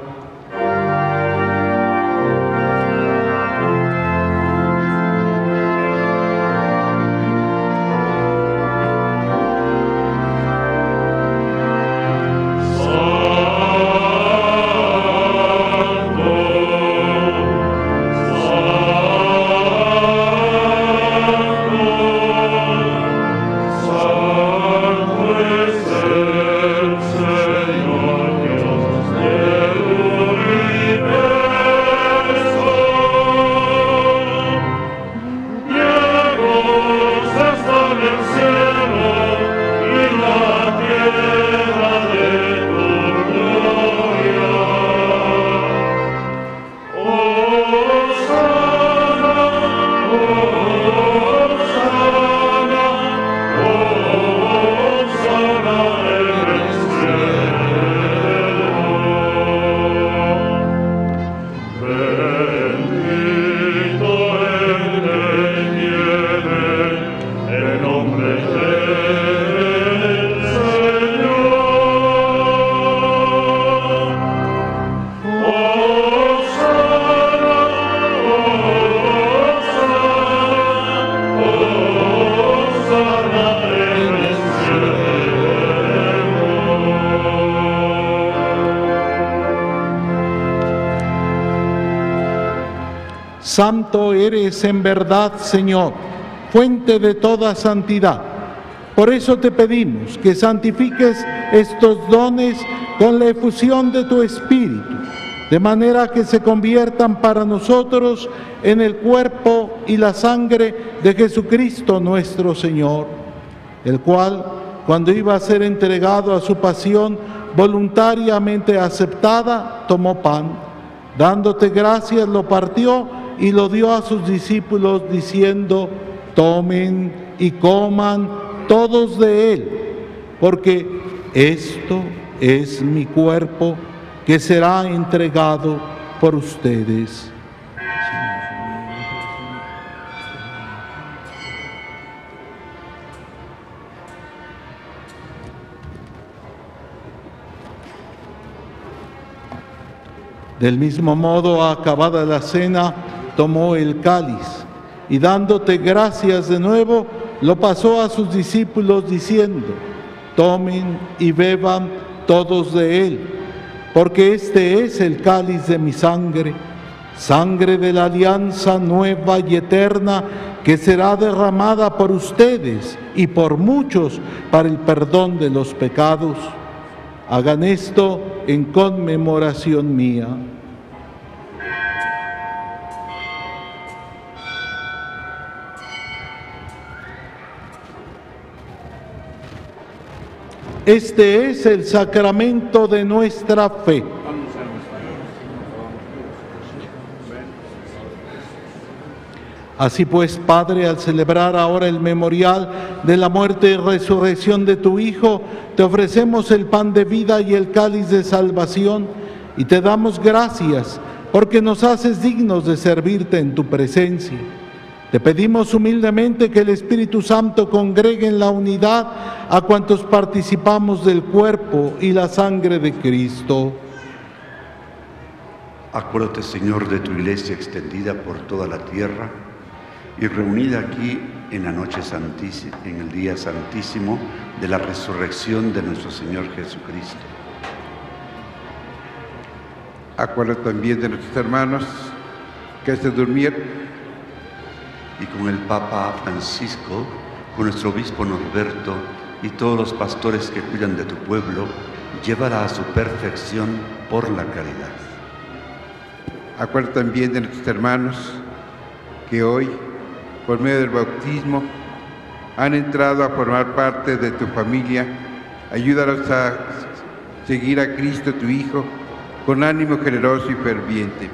Santo eres en verdad, Señor, fuente de toda santidad. Por eso te pedimos que santifiques estos dones con la efusión de tu Espíritu, de manera que se conviertan para nosotros en el cuerpo y la sangre de Jesucristo nuestro Señor, el cual, cuando iba a ser entregado a su pasión voluntariamente aceptada, tomó pan, dándote gracias, lo partió y lo dio a sus discípulos, diciendo: tomen y coman todos de él, porque esto es mi cuerpo que será entregado por ustedes. Del mismo modo, acabada la cena, tomó el cáliz y dándote gracias de nuevo, lo pasó a sus discípulos diciendo: tomen y beban todos de él, porque este es el cáliz de mi sangre, sangre de la alianza nueva y eterna, que será derramada por ustedes y por muchos para el perdón de los pecados. Hagan esto en conmemoración mía. Este es el sacramento de nuestra fe. Así pues, Padre, al celebrar ahora el memorial de la muerte y resurrección de tu Hijo, te ofrecemos el pan de vida y el cáliz de salvación, y te damos gracias porque nos haces dignos de servirte en tu presencia. Te pedimos humildemente que el Espíritu Santo congregue en la unidad a cuantos participamos del cuerpo y la sangre de Cristo. Acuérdate, Señor, de tu iglesia extendida por toda la tierra y reunida aquí en la noche santísima, en el día santísimo de la resurrección de nuestro Señor Jesucristo. Acuérdate también de nuestros hermanos que se durmieron, y con el Papa Francisco, con nuestro obispo Norberto y todos los pastores que cuidan de tu pueblo, llévala a su perfección por la caridad. Acuérdate también de nuestros hermanos que hoy, por medio del bautismo, han entrado a formar parte de tu familia. Ayúdalos a seguir a Cristo, tu Hijo, con ánimo generoso y ferviente.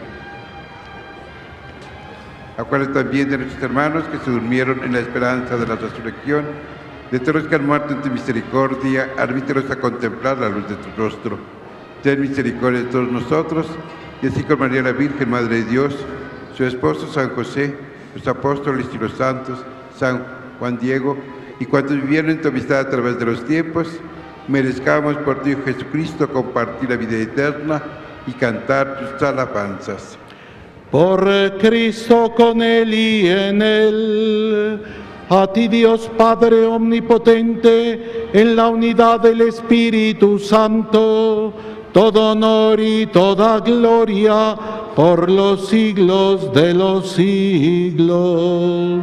Acuérdate también de nuestros hermanos que se durmieron en la esperanza de la resurrección, de todos los que han muerto en tu misericordia. Admítelos a contemplar la luz de tu rostro. Ten misericordia de todos nosotros, y así con María la Virgen, Madre de Dios, su esposo San José, los apóstoles y los santos, San Juan Diego, y cuantos vivieron en tu amistad a través de los tiempos, merezcamos por ti, Jesucristo, compartir la vida eterna y cantar tus alabanzas. Por Cristo, con Él y en Él, a ti Dios Padre omnipotente, en la unidad del Espíritu Santo, todo honor y toda gloria por los siglos de los siglos.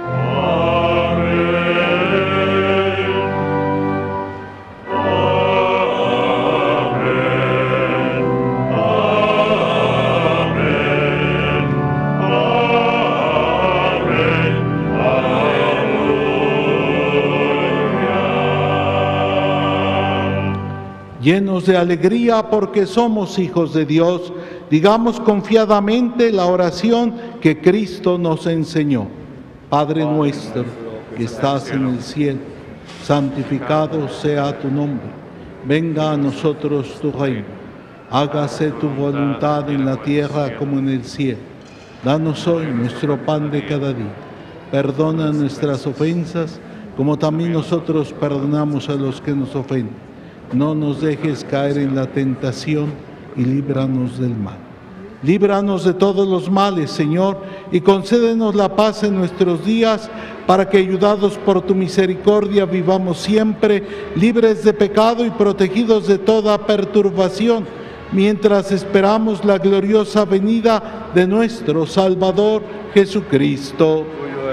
Llenos de alegría porque somos hijos de Dios, digamos confiadamente la oración que Cristo nos enseñó. Padre nuestro que estás en el cielo, santificado sea tu nombre. Venga a nosotros tu reino. Hágase tu voluntad en la tierra como en el cielo. Danos hoy nuestro pan de cada día. Perdona nuestras ofensas, como también nosotros perdonamos a los que nos ofenden. No nos dejes caer en la tentación y líbranos del mal. Líbranos de todos los males, Señor, y concédenos la paz en nuestros días, para que, ayudados por tu misericordia, vivamos siempre libres de pecado y protegidos de toda perturbación, mientras esperamos la gloriosa venida de nuestro Salvador Jesucristo.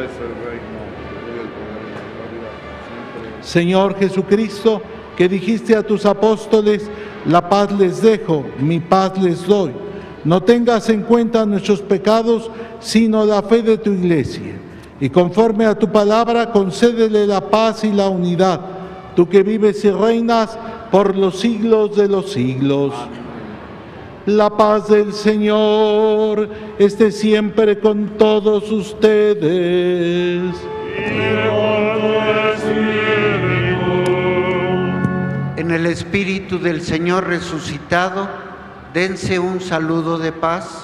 Señor Jesucristo, que dijiste a tus apóstoles: la paz les dejo, mi paz les doy. no tengas en cuenta nuestros pecados, sino la fe de tu Iglesia. Y conforme a tu palabra, concédele la paz y la unidad, tú que vives y reinas por los siglos de los siglos. La paz del Señor esté siempre con todos ustedes. En el Espíritu del Señor resucitado, dense un saludo de paz.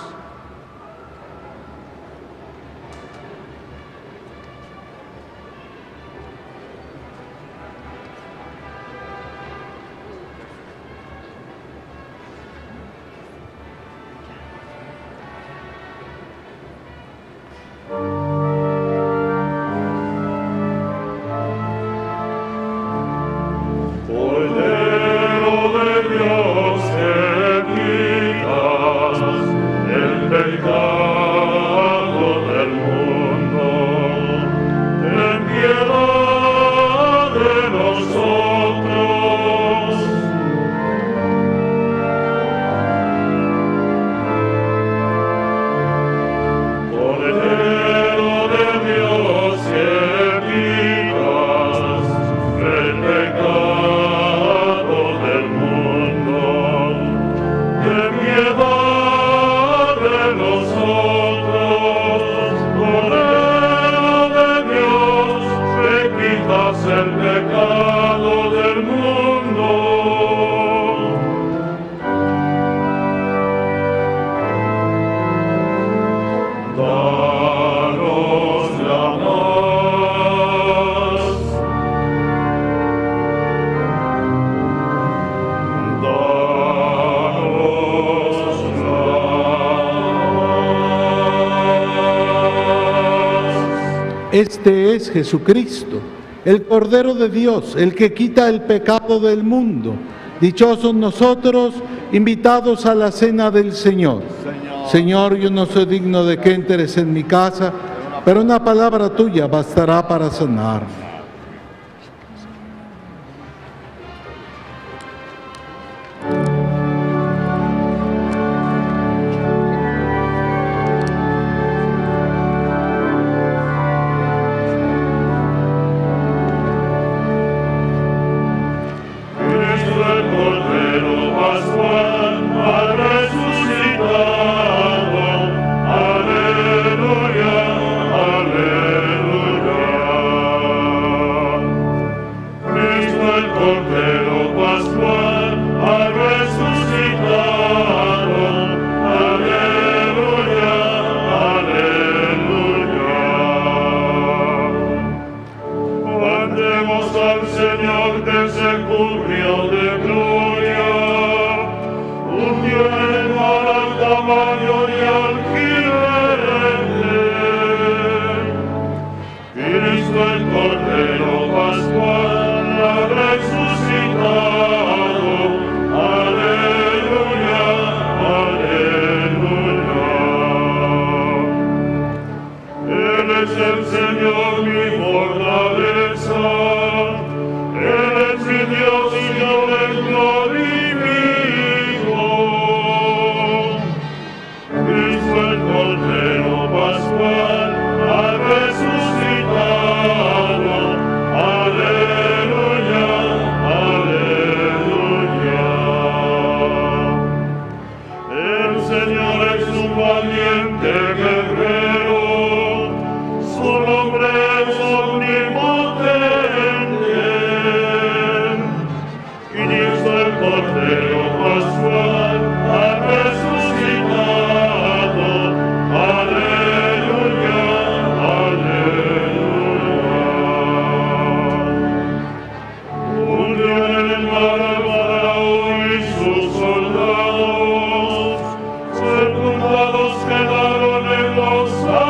Este es Jesucristo, el Cordero de Dios, el que quita el pecado del mundo. Dichosos nosotros, invitados a la cena del Señor. Señor, yo no soy digno de que entres en mi casa, pero una palabra tuya bastará para sanarme. Quedaron en los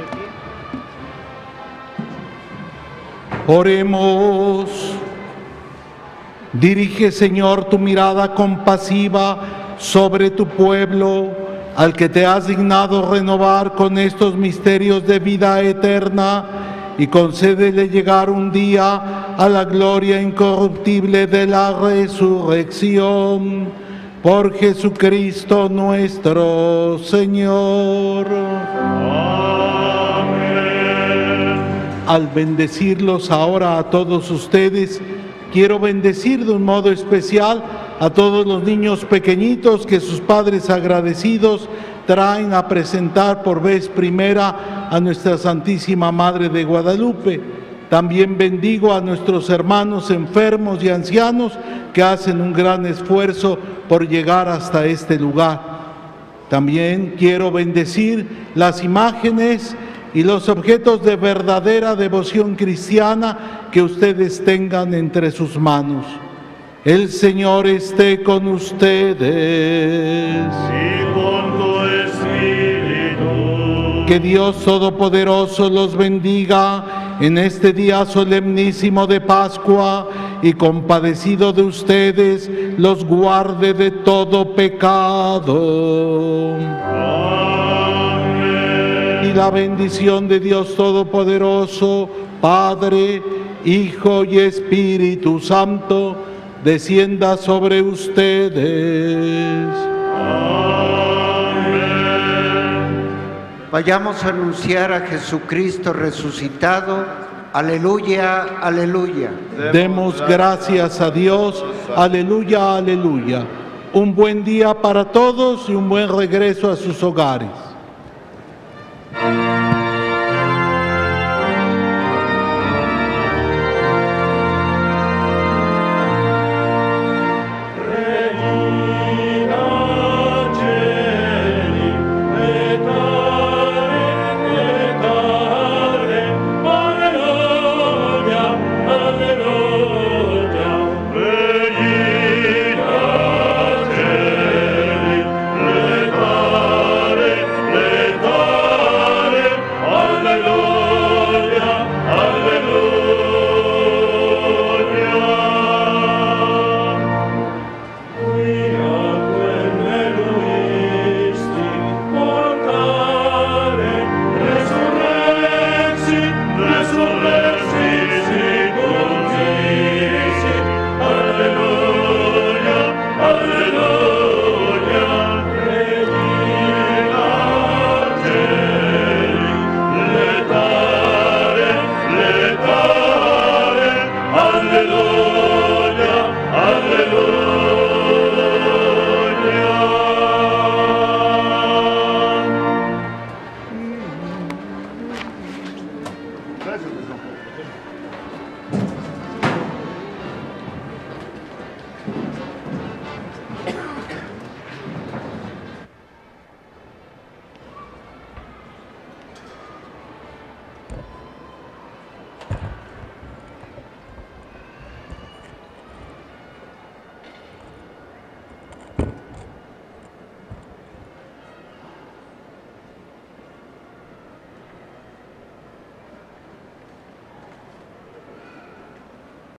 Oremos. Dirige, Señor, tu mirada compasiva sobre tu pueblo, al que te has dignado renovar con estos misterios de vida eterna, y concédele llegar un día a la gloria incorruptible de la resurrección. Por Jesucristo nuestro Señor. Amén. Al bendecirlos ahora a todos ustedes, quiero bendecir de un modo especial a todos los niños pequeñitos que sus padres agradecidos traen a presentar por vez primera a nuestra Santísima Madre de Guadalupe. También bendigo a nuestros hermanos enfermos y ancianos que hacen un gran esfuerzo por llegar hasta este lugar. También quiero bendecir las imágenes y los objetos de verdadera devoción cristiana que ustedes tengan entre sus manos. El Señor esté con ustedes. Y con tu espíritu. Que Dios Todopoderoso los bendiga en este día solemnísimo de Pascua y compadecido de ustedes los guarde de todo pecado. Amén. Y la bendición de Dios Todopoderoso, Padre, Hijo y Espíritu Santo, descienda sobre ustedes. Vayamos a anunciar a Jesucristo resucitado. Aleluya, aleluya. Demos gracias a Dios. Aleluya, aleluya. Un buen día para todos y un buen regreso a sus hogares.